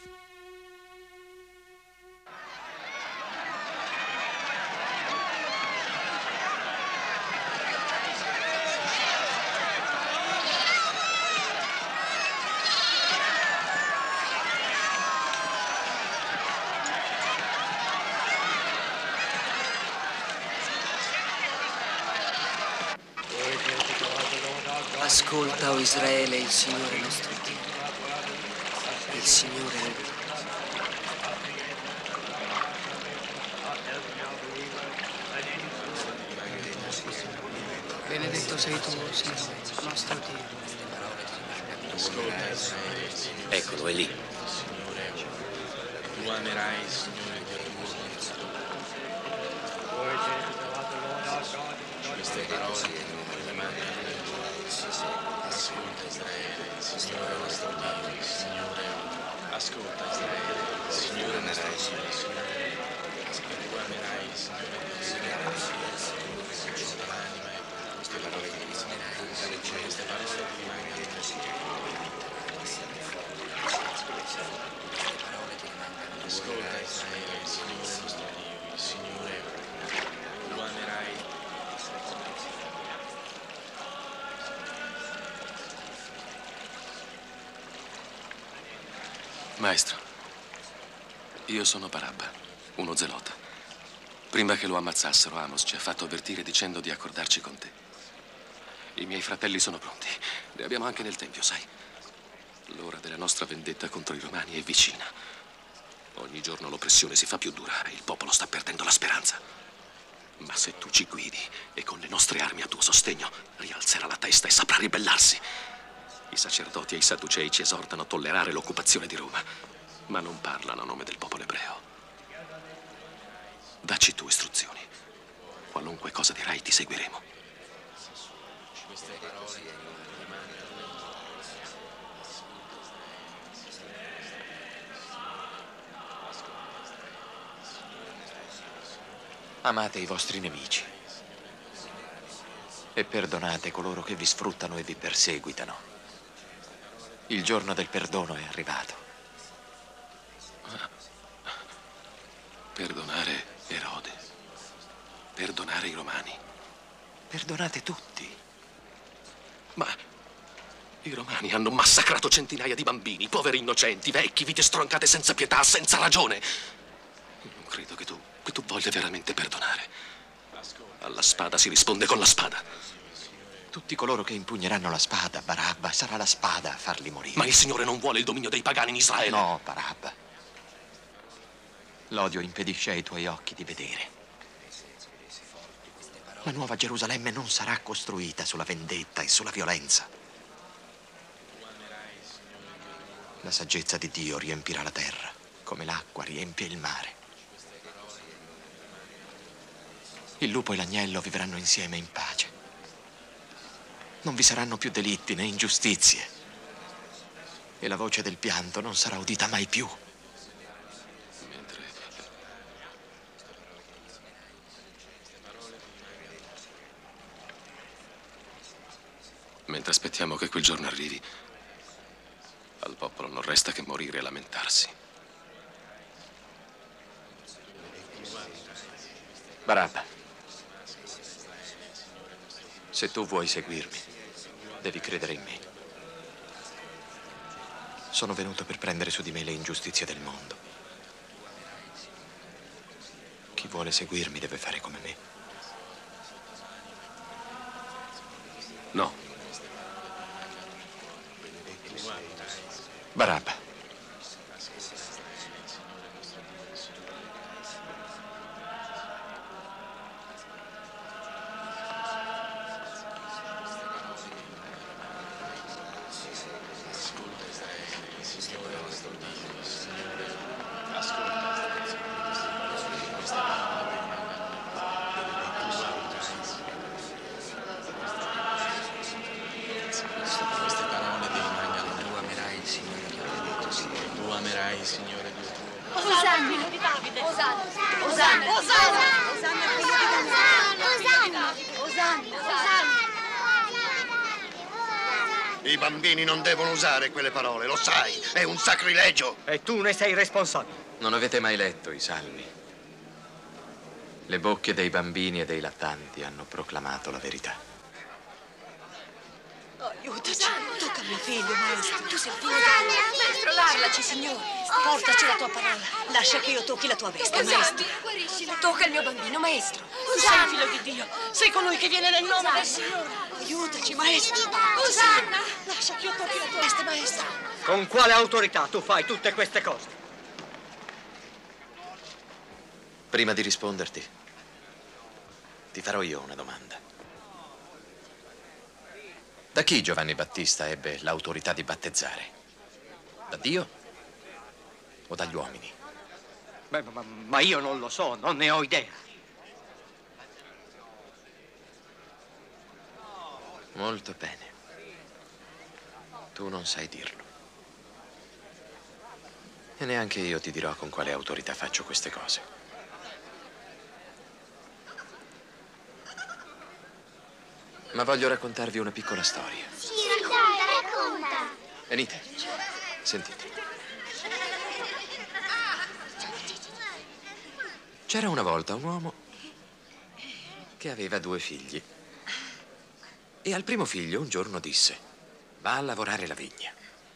Ascolta, o Israele, il Signore nostro Dio. Il Signore è... Benedetto sei tu, Signore, nostro Dio. Ascolta, Israele. Eccolo, è lì. Signore, tu amerai il Signore Dio tuo. Queste parole ascolta Israele, il Signore nostro Dio, il Signore. Ascolta Israele, il Signore nostro Dio, il Signore. Tu amerai il Signore Dio, ascolta l'anima e queste parole che rimanerai, queste parole che rimangono. Ascolta Israele, il Signore nostro Dio, il Signore. Tu amerai. Maestro, io sono Barabba, uno zelota. Prima che lo ammazzassero, Amos ci ha fatto avvertire dicendo di accordarci con te. I miei fratelli sono pronti. Ne abbiamo anche nel tempio, sai. L'ora della nostra vendetta contro i romani è vicina. Ogni giorno l'oppressione si fa più dura e il popolo sta perdendo la speranza. Ma se tu ci guidi e con le nostre armi a tuo sostegno rialzerà la testa e saprà ribellarsi. I sacerdoti e i sadducei ci esortano a tollerare l'occupazione di Roma, ma non parlano a nome del popolo ebreo. Dacci tu istruzioni. Qualunque cosa dirai, ti seguiremo. Queste parole rimangono. Amate i vostri nemici e perdonate coloro che vi sfruttano e vi perseguitano. Il giorno del perdono è arrivato. Perdonare Erode. Perdonare i romani. Perdonate tutti. Ma i romani hanno massacrato centinaia di bambini, poveri innocenti, vecchi, vite stroncate senza pietà, senza ragione. Non credo che tu voglia veramente perdonare. Alla spada si risponde con la spada. Tutti coloro che impugneranno la spada, Barabba, sarà la spada a farli morire. Ma il Signore non vuole il dominio dei pagani in Israele. No, Barabba. L'odio impedisce ai tuoi occhi di vedere. La nuova Gerusalemme non sarà costruita sulla vendetta e sulla violenza. La saggezza di Dio riempirà la terra, come l'acqua riempie il mare. Il lupo e l'agnello vivranno insieme in pace. Non vi saranno più delitti né ingiustizie. E la voce del pianto non sarà udita mai più. Mentre aspettiamo che quel giorno arrivi, al popolo non resta che morire e lamentarsi. Barabba, se tu vuoi seguirmi, devi credere in me. Sono venuto per prendere su di me le ingiustizie del mondo. Chi vuole seguirmi deve fare come me. No. Barabba. I bambini non devono usare quelle parole, lo sai, è un sacrilegio. E tu ne sei responsabile. Non avete mai letto i salmi? Le bocche dei bambini e dei lattanti hanno proclamato la verità. Aiutaci, tocca mio figlio, maestro. Tu sei il figlio di maestro, parlaci, signore. Portaci la tua parola. Lascia che io tocchi la tua veste, maestro. Tocca il mio bambino, maestro. Tu sei il figlio di Dio. Sei colui che viene nel nome del Signore. Aiutaci, maestro. Osanna! Lascia che io tocchi la tua veste, maestro. Con quale autorità tu fai tutte queste cose? Prima di risponderti, ti farò io una domanda. Da chi Giovanni Battista ebbe l'autorità di battezzare? Da Dio o dagli uomini? Beh, ma io non lo so, non ne ho idea. Molto bene. Tu non sai dirlo. E neanche io ti dirò con quale autorità faccio queste cose. Ma voglio raccontarvi una piccola storia. Sì, racconta. Venite, sentite. C'era una volta un uomo che aveva 2 figli. E al primo figlio un giorno disse: va a lavorare la vigna.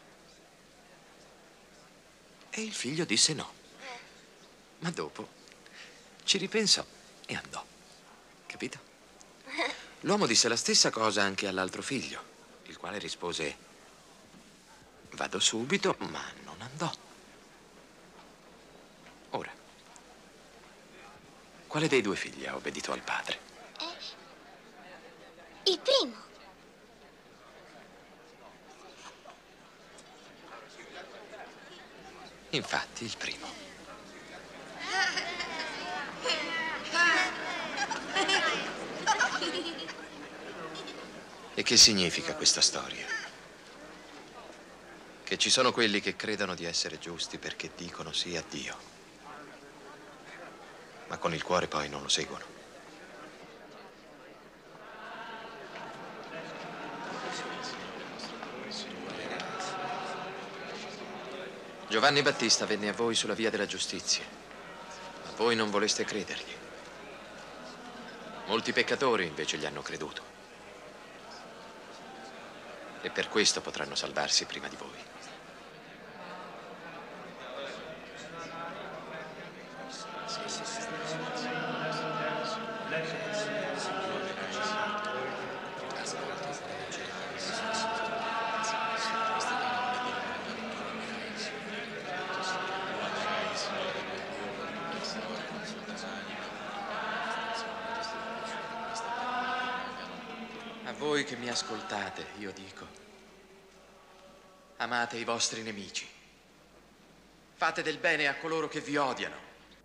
E il figlio disse no. Ma dopo ci ripensò e andò. Capito? L'uomo disse la stessa cosa anche all'altro figlio, il quale rispose: vado subito, ma non andò. Ora, quale dei 2 figli ha obbedito al padre? Il primo. Infatti, il primo. E che significa questa storia? Che ci sono quelli che credono di essere giusti perché dicono sì a Dio, ma con il cuore poi non lo seguono. Giovanni Battista venne a voi sulla via della giustizia, ma voi non voleste credergli. Molti peccatori invece gli hanno creduto. E per questo potranno salvarsi prima di voi. Voi che mi ascoltate, io dico, amate i vostri nemici, fate del bene a coloro che vi odiano,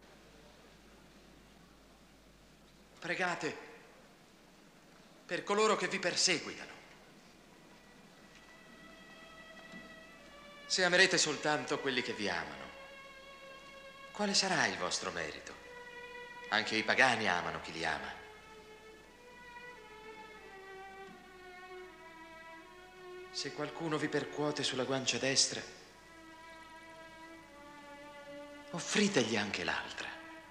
pregate per coloro che vi perseguitano. Se amerete soltanto quelli che vi amano, quale sarà il vostro merito? Anche i pagani amano chi li ama. Se qualcuno vi percuote sulla guancia destra, offritegli anche l'altra.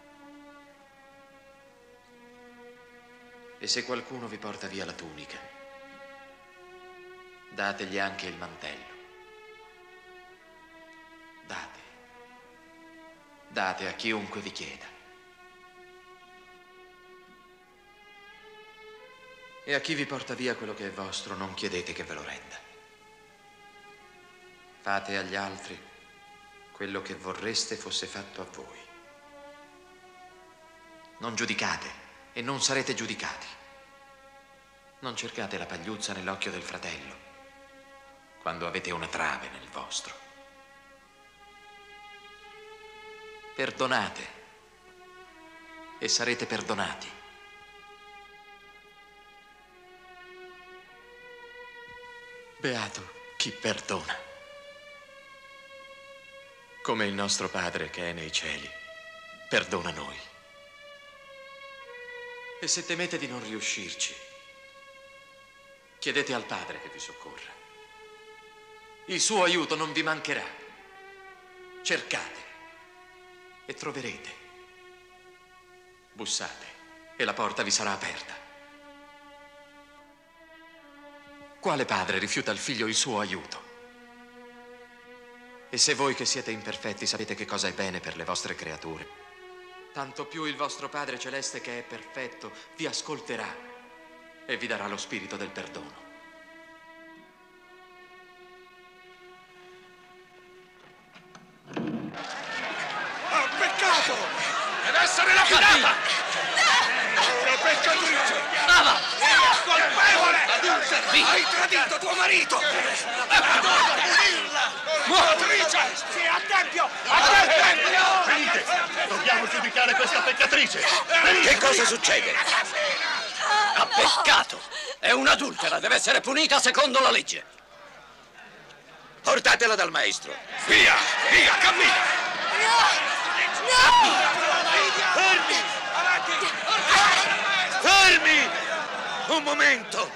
E se qualcuno vi porta via la tunica, dategli anche il mantello. Date a chiunque vi chieda. E a chi vi porta via quello che è vostro, non chiedete che ve lo renda. Fate agli altri quello che vorreste fosse fatto a voi. Non giudicate e non sarete giudicati. Non cercate la pagliuzza nell'occhio del fratello quando avete una trave nel vostro. Perdonate e sarete perdonati. Beato chi perdona. Come il nostro Padre che è nei cieli, perdona noi. E se temete di non riuscirci, chiedete al Padre che vi soccorra. Il suo aiuto non vi mancherà. Cercate e troverete. Bussate e la porta vi sarà aperta. Quale padre rifiuta al figlio il suo aiuto? E se voi che siete imperfetti sapete che cosa è bene per le vostre creature, tanto più il vostro Padre Celeste che è perfetto vi ascolterà e vi darà lo spirito del perdono. Ha peccato! Deve essere lapidata! Una peccatrice! Brava! Colpevole! Hai tradito tuo marito! Peccatrice! Sì, a tempio! A tempio! Venite! Dobbiamo giudicare questa peccatrice! Che cosa succede? Ha peccato! È un'adultera, deve essere punita secondo la legge. Portatela dal maestro. Via! Via! Cammina! Fermi! Fermi! Un momento!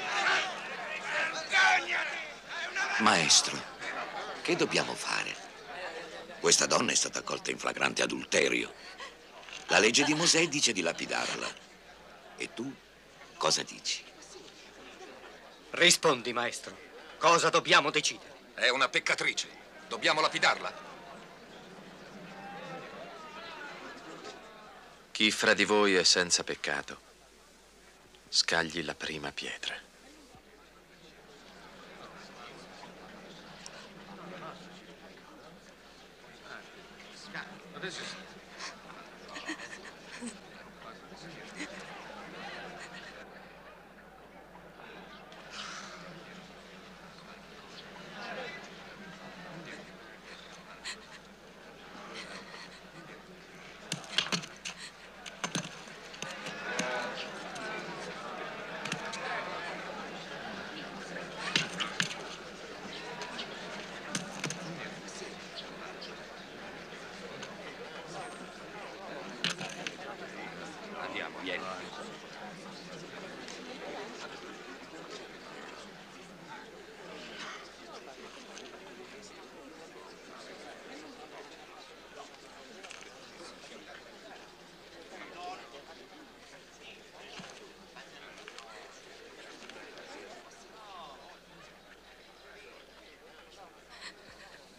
Maestro, che dobbiamo fare? Questa donna è stata colta in flagrante adulterio. La legge di Mosè dice di lapidarla. E tu cosa dici? Rispondi, maestro. Cosa dobbiamo decidere? È una peccatrice. Dobbiamo lapidarla. Chi fra di voi è senza peccato, scagli la prima pietra.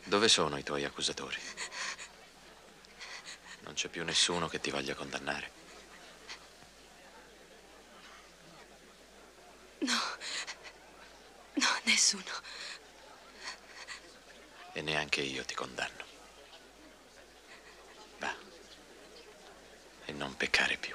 Dove sono i tuoi accusatori? Non c'è più nessuno che ti voglia condannare? No. No, nessuno. E neanche io ti condanno. Va. E non peccare più.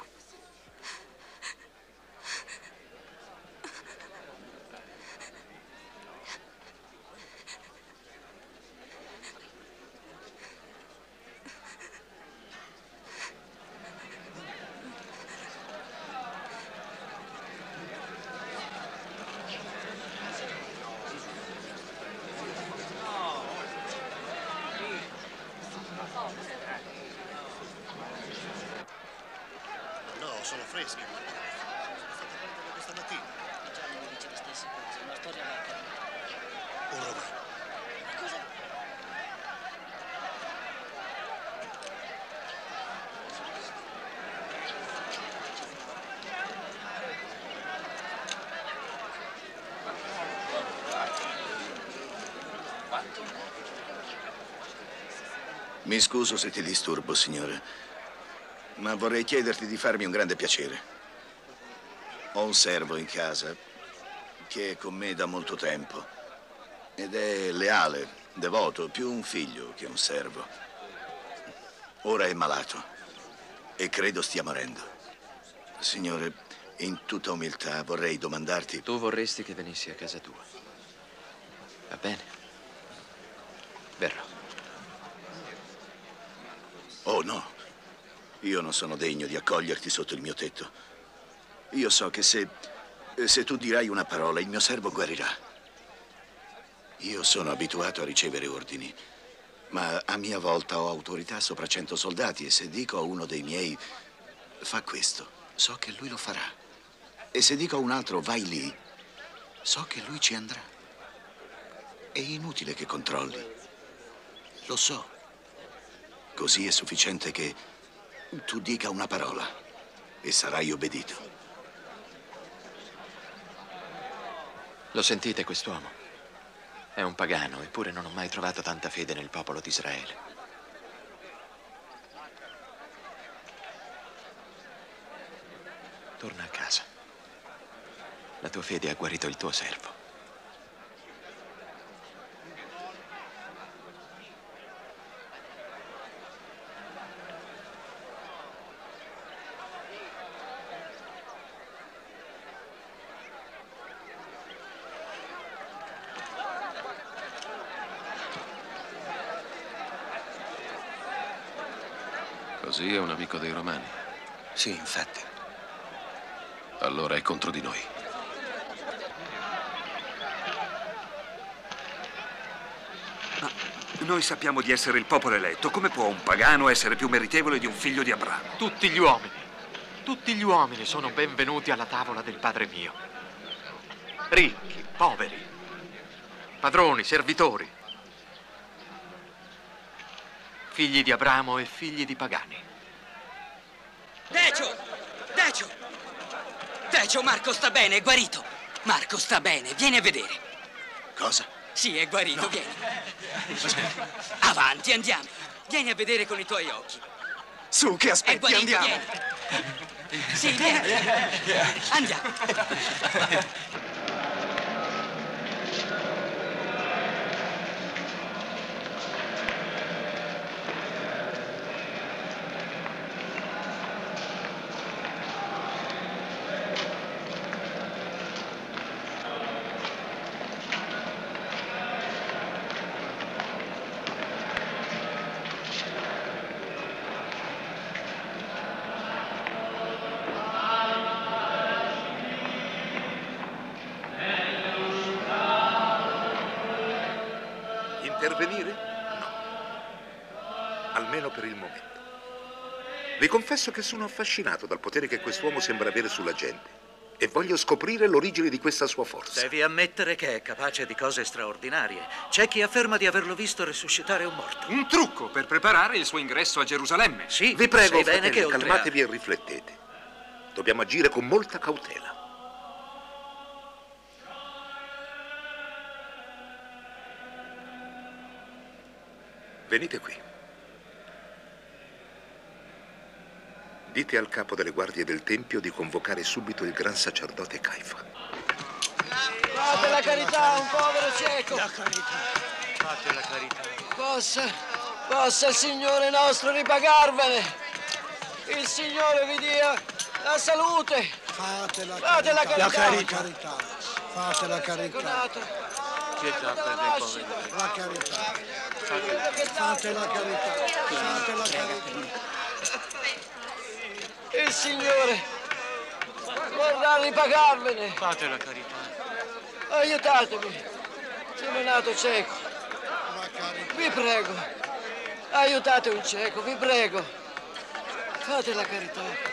No, sono freschi. Sono stati prendere questa mattina. Già mi dice le stesse cose, è una storia vecchia. Un romano. Cosa? Mi scuso se ti disturbo, signore, ma vorrei chiederti di farmi un grande piacere. Ho un servo in casa che è con me da molto tempo ed è leale, devoto, più un figlio che un servo. Ora è malato e credo stia morendo. Signore, in tutta umiltà vorrei domandarti... Tu vorresti che venissi a casa tua? Va bene. Verrò. Oh no, io non sono degno di accoglierti sotto il mio tetto. Io so che se tu dirai una parola, il mio servo guarirà. Io sono abituato a ricevere ordini, ma a mia volta ho autorità sopra 100 soldati e se dico a uno dei miei, fa questo, so che lui lo farà. E se dico a un altro, vai lì, so che lui ci andrà. È inutile che controlli, lo so. Così è sufficiente che tu dica una parola e sarai obbedito. Lo sentite quest'uomo? È un pagano, eppure non ho mai trovato tanta fede nel popolo di Israele. Torna a casa. La tua fede ha guarito il tuo servo. Così è un amico dei Romani? Sì, infatti. Allora è contro di noi. Ma noi sappiamo di essere il popolo eletto. Come può un pagano essere più meritevole di un figlio di Abramo? Tutti gli uomini sono benvenuti alla tavola del Padre mio. Ricchi, poveri, padroni, servitori, figli di Abramo e figli di pagani. Decio, Marco sta bene, è guarito. Marco sta bene, vieni a vedere. Cosa? Sì, è guarito, vieni. Avanti, andiamo. Vieni a vedere con i tuoi occhi. Su, che aspetti, È guarito, andiamo. vieni. Sì, vieni. Andiamo. Intervenire? No. Almeno per il momento. Vi confesso che sono affascinato dal potere che quest'uomo sembra avere sulla gente e voglio scoprire l'origine di questa sua forza. Devi ammettere che è capace di cose straordinarie. C'è chi afferma di averlo visto resuscitare un morto. Un trucco per preparare il suo ingresso a Gerusalemme. Sì, Vi prego, sai bene fratelli, che oltre calmatevi e riflettete. Dobbiamo agire con molta cautela. Venite qui. Dite al capo delle guardie del Tempio di convocare subito il gran sacerdote Caifa. Fate la carità, un povero cieco. La carità. Fate la carità. Possa il Signore nostro ripagarvene. Il Signore vi dia la salute. Fate la carità. La carità. Fate la carità. Pietà per dei poveri. La carità. Fate la carità. Fate la carità. Il Signore vorrà ripagarvene. Fate la carità. Aiutatemi. Sono nato cieco. Vi prego. Aiutate un cieco, vi prego. Fate la carità.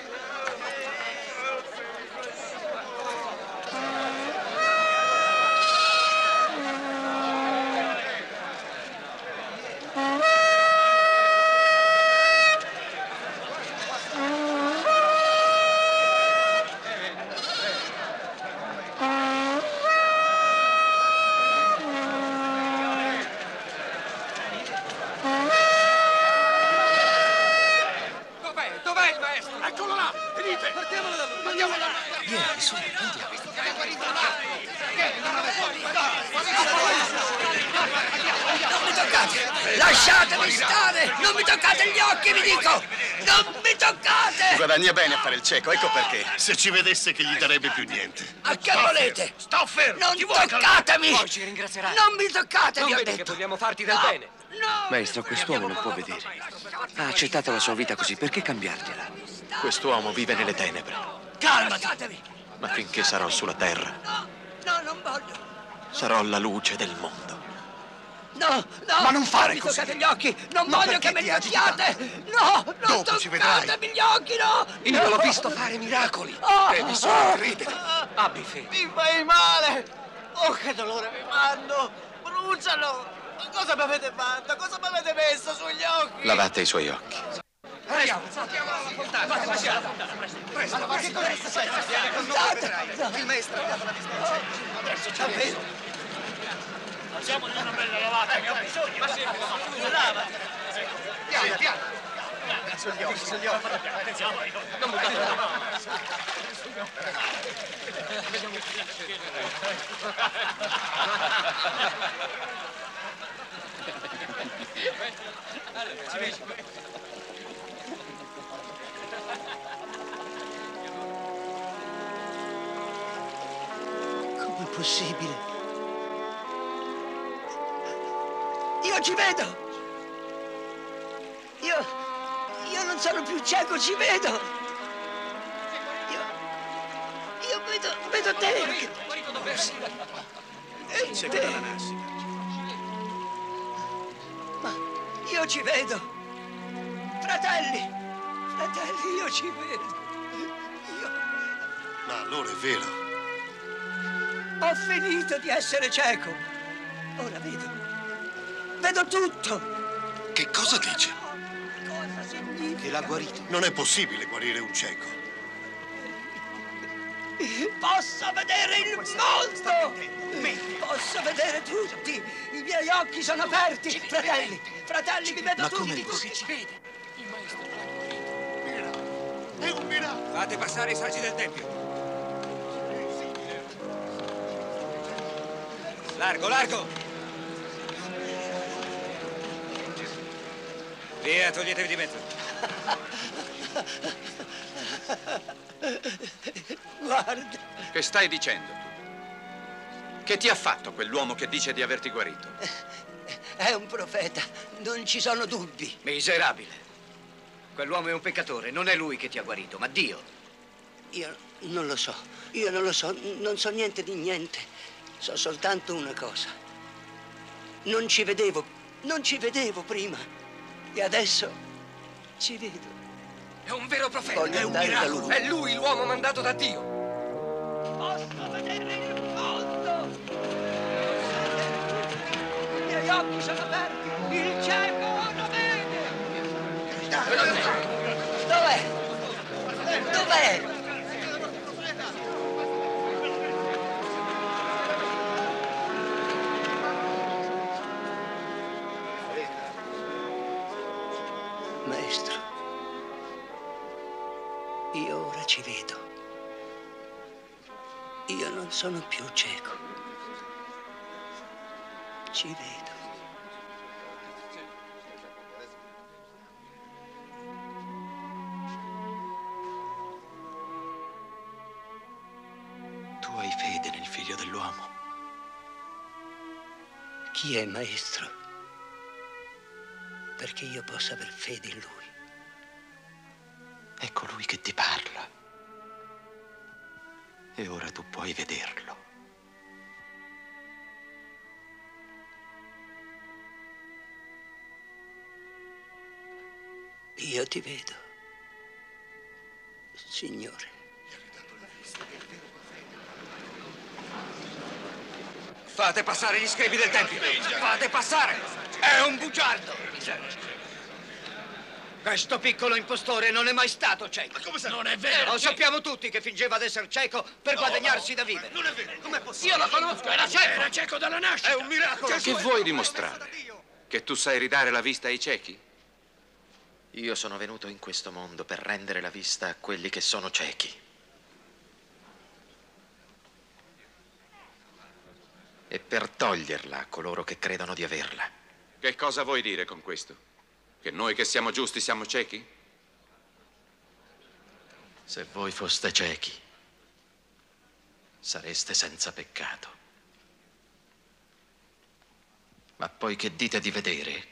Lasciatemi stare! Non mi toccate gli occhi, vi dico! Non mi toccate! Guadagna bene a fare il cieco, ecco perché. Se ci vedesse che gli darebbe più niente. A che volete? Sto fermo! Non toccatemi! Poi ci ringrazierai. Non mi toccate, vi ho vedi detto! che vogliamo farti del bene. Maestro, quest'uomo non può vedere. Ha accettato la sua vita così, perché cambiargliela? Quest'uomo vive nelle tenebre. Calmati! Ma finché sarò sulla terra, No, non voglio! sarò la luce del mondo. No! Ma non fare mi così. toccate gli occhi! Non Ma voglio perché che me li ti agiti tocchiate! No! Non Dopo ci vedrai. toccatemi gli occhi, no! Io l'ho visto fare miracoli. Devi solo credere. Abbi fede. Mi fai male! Oh, che dolore mi fanno! Bruciano! Cosa mi avete fatto? Cosa mi avete messo sugli occhi? Lavate i suoi occhi. Andiamo alla fontana. Presto. Ma che cos'è stasera? Il maestro ha dato la distanza. Adesso ci vedo. Facciamogli una bella lavata, che ho bisogno. Ma sì, lava. Piano. Sugli occhi. Attenzione, non buttate la mano. Com'è possibile? Io ci vedo! Io non sono più cieco, ci vedo! Io vedo te! E te! Ma io ci vedo! Fratelli, io ci vedo! Ma allora è vero. Ho finito di essere cieco! Ora vedo! Vedo tutto! Che cosa dice? Cosa significa? Che l'ha guarito. Non è possibile guarire un cieco. Posso vedere il mondo! Posso vedere tutti! I miei occhi sono aperti! Fratelli, vi vedo Ma tutti! com'è possibile? Ci vede. Il maestro È un miracolo! Fate passare i saggi del tempio. Largo! Via, toglietevi di mezzo. Guarda! Che stai dicendo tu? Che ti ha fatto quell'uomo che dice di averti guarito? È un profeta, non ci sono dubbi. Miserabile. Quell'uomo è un peccatore, non è lui che ti ha guarito, ma Dio. Io non lo so, non so niente di niente. So soltanto una cosa. Non ci vedevo prima. E adesso ci vedo. È un vero profeta. Voglio È un andare da miracolo. lui. È lui l'uomo mandato da Dio. Posso vedere il mondo! I miei occhi sono aperti! Il cieco lo vede! Dov'è? ci vedo. Io non sono più cieco. Ci vedo. Tu hai fede nel figlio dell'uomo. Chi è maestro? Perché io possa aver fede in lui. È colui che ti parla. E ora tu puoi vederlo. Io ti vedo, Signore. Fate passare gli scribi del tempio! Fate passare! È un bugiardo! Questo piccolo impostore non è mai stato cieco. Ma come sa? Non è vero! Lo sappiamo tutti che fingeva di essere cieco per guadagnarsi da vivere. Non è vero! Com'è possibile? Io lo conosco, era cieco! Era cieco dalla nascita! È un miracolo! Che vuoi dimostrare? Che tu sai ridare la vista ai ciechi? Io sono venuto in questo mondo per rendere la vista a quelli che sono ciechi. E per toglierla a coloro che credono di averla. Che cosa vuoi dire con questo? Che noi che siamo giusti siamo ciechi? Se voi foste ciechi, sareste senza peccato. Ma poiché dite di vedere,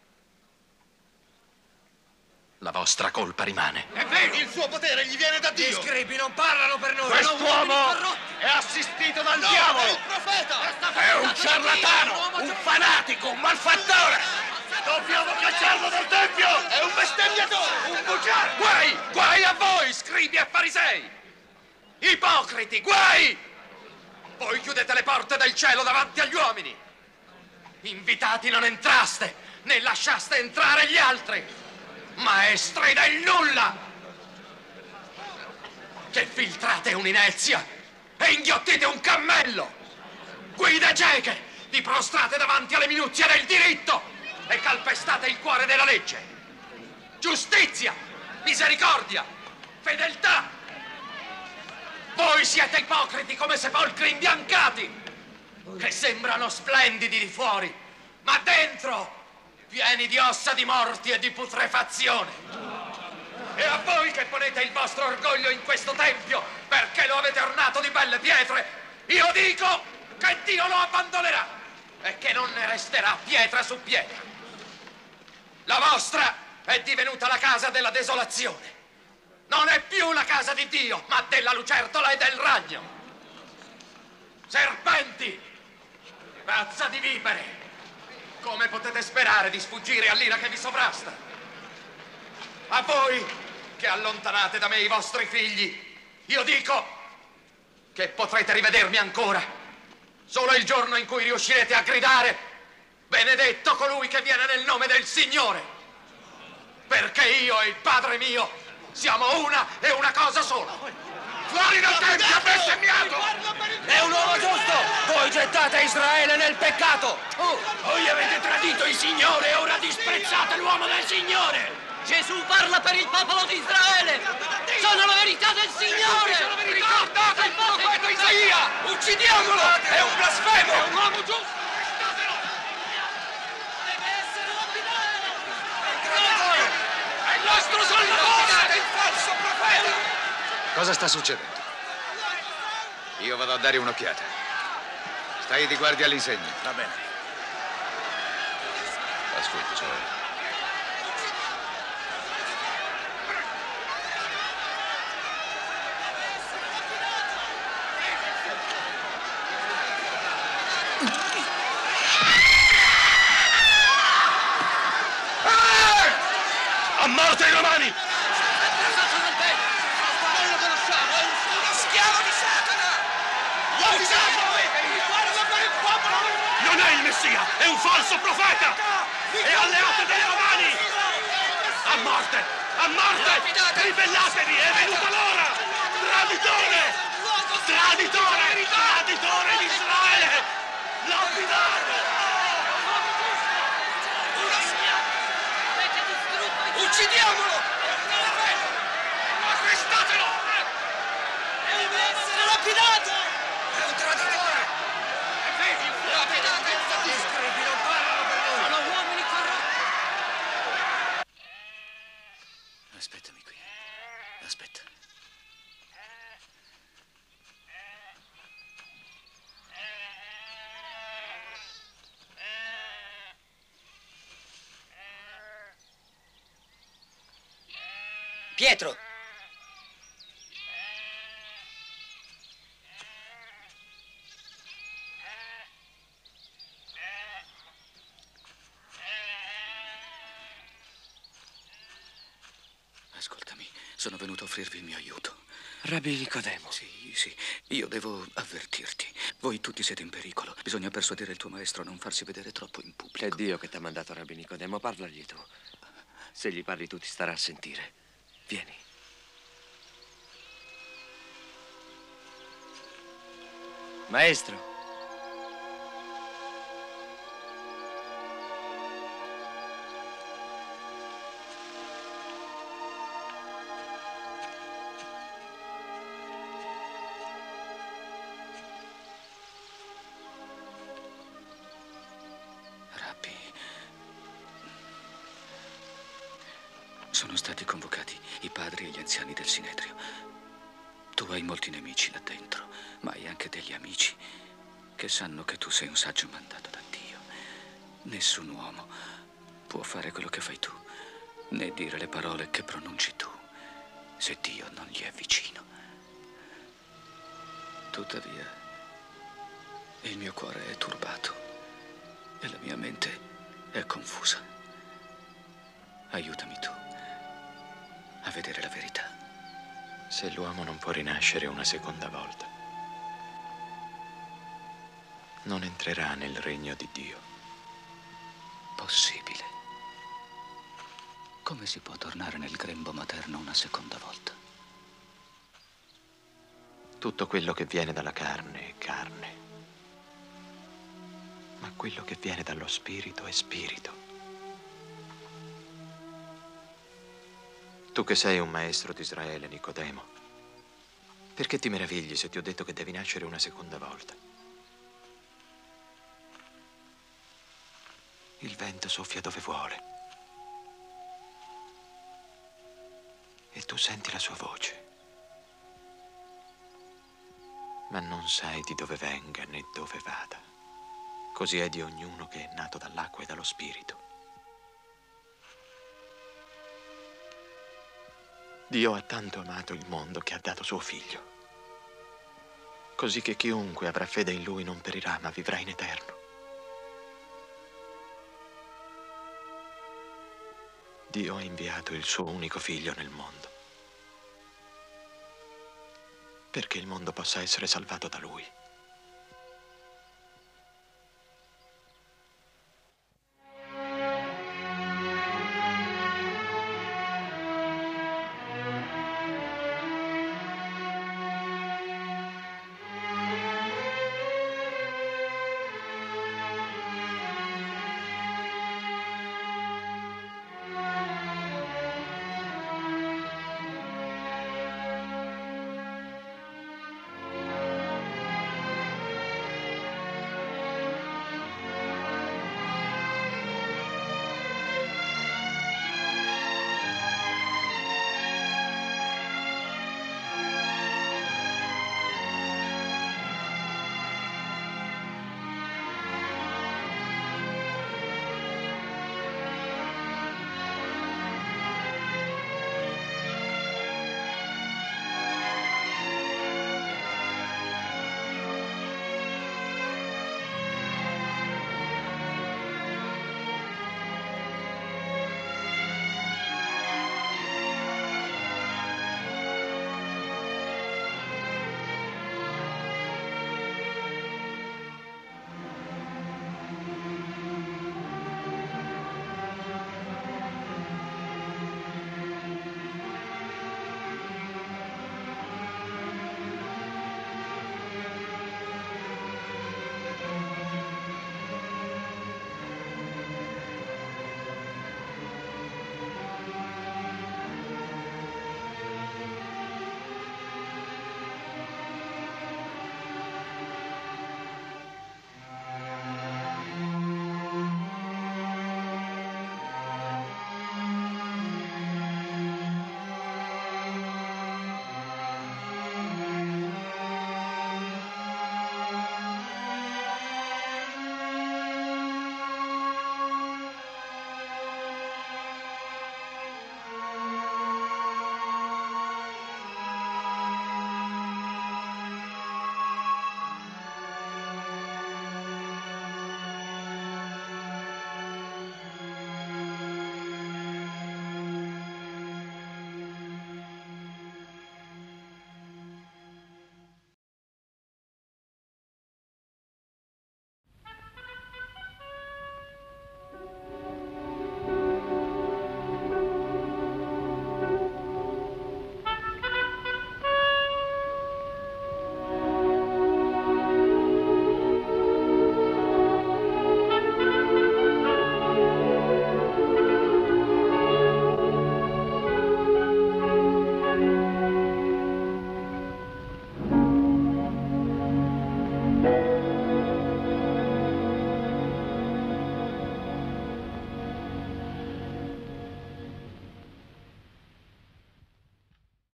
la vostra colpa rimane. E vedi, il suo potere gli viene da Dio! Gli scribi non parlano per noi! Quest'uomo è assistito dal diavolo! È un profeta! È un ciarlatano! Un fanatico! Un malfattore! Dobbiamo cacciarlo dal tempio! È un bestemmiatore! Un bugiardo! Guai! Guai a voi, scribi e farisei! Ipocriti, guai! Voi chiudete le porte del cielo davanti agli uomini! Invitati non entraste, né lasciaste entrare gli altri! Maestri del nulla! Che filtrate un'inezia e inghiottite un cammello! Guide cieche, vi prostrate davanti alle minuzie del diritto e calpestate il cuore della legge! Giustizia, misericordia, fedeltà! Voi siete ipocriti come sepolcri imbiancati, che sembrano splendidi di fuori, ma dentro pieni di ossa di morti e di putrefazione. E a voi che ponete il vostro orgoglio in questo tempio perché lo avete ornato di belle pietre, io dico che Dio lo abbandonerà e che non ne resterà pietra su pietra. La vostra è divenuta la casa della desolazione. Non è più la casa di Dio, ma della lucertola e del ragno. Serpenti, razza di vipere, come potete sperare di sfuggire all'ira che vi sovrasta? A voi che allontanate da me i vostri figli, io dico che potrete rivedermi ancora solo il giorno in cui riuscirete a gridare: benedetto colui che viene nel nome del Signore, perché io e il Padre mio siamo una e una cosa sola. Fuori dal tempio, bestemmiato! È un uomo giusto! Voi gettate Israele nel peccato! Voi avete tradito il Signore e ora disprezzate l'uomo del Signore! Gesù parla per il popolo di Israele! Sono la verità del Signore! Ricordate il profeta Isaia! Uccidiamolo! È un blasfemo! È un uomo giusto! È il nostro Salvatore! È il falso profeta! Cosa sta succedendo? Io vado a dare un'occhiata. Stai di guardia all'insegna. Va bene. Ascolta, cioè. A morte ai romani! Non è il Messia, è un falso profeta! È alleato dei romani! A morte! A morte! Ribellatevi, è venuta l'ora! Traditore! Traditore! Traditore di Israele! Lapidato! Uccidiamolo! Arrestatelo! Pietro! Ascoltami, sono venuto a offrirvi il mio aiuto. Rabbi Nicodemo. Sì, io devo avvertirti. Voi tutti siete in pericolo. Bisogna persuadere il tuo maestro a non farsi vedere troppo in pubblico. È Dio che ti ha mandato Rabbi Nicodemo, parlagli tu. Se gli parli tu ti starà a sentire. Vieni. Maestro. Sono stati convocati i padri e gli anziani del Sinedrio. Tu hai molti nemici là dentro, ma hai anche degli amici che sanno che tu sei un saggio mandato da Dio. Nessun uomo può fare quello che fai tu, né dire le parole che pronunci tu, se Dio non gli è vicino. Tuttavia, il mio cuore è turbato e la mia mente è confusa. Aiutami tu a vedere la verità. Se l'uomo non può rinascere una seconda volta, non entrerà nel regno di Dio. Possibile. Come si può tornare nel grembo materno una seconda volta? Tutto quello che viene dalla carne è carne, ma quello che viene dallo spirito è spirito. Tu che sei un maestro di Israele, Nicodemo, perché ti meravigli se ti ho detto che devi nascere una seconda volta? Il vento soffia dove vuole e tu senti la sua voce, ma non sai di dove venga né dove vada. Così è di ognuno che è nato dall'acqua e dallo spirito. Dio ha tanto amato il mondo che ha dato suo figlio, così che chiunque avrà fede in lui non perirà, ma vivrà in eterno. Dio ha inviato il suo unico figlio nel mondo, perché il mondo possa essere salvato da lui.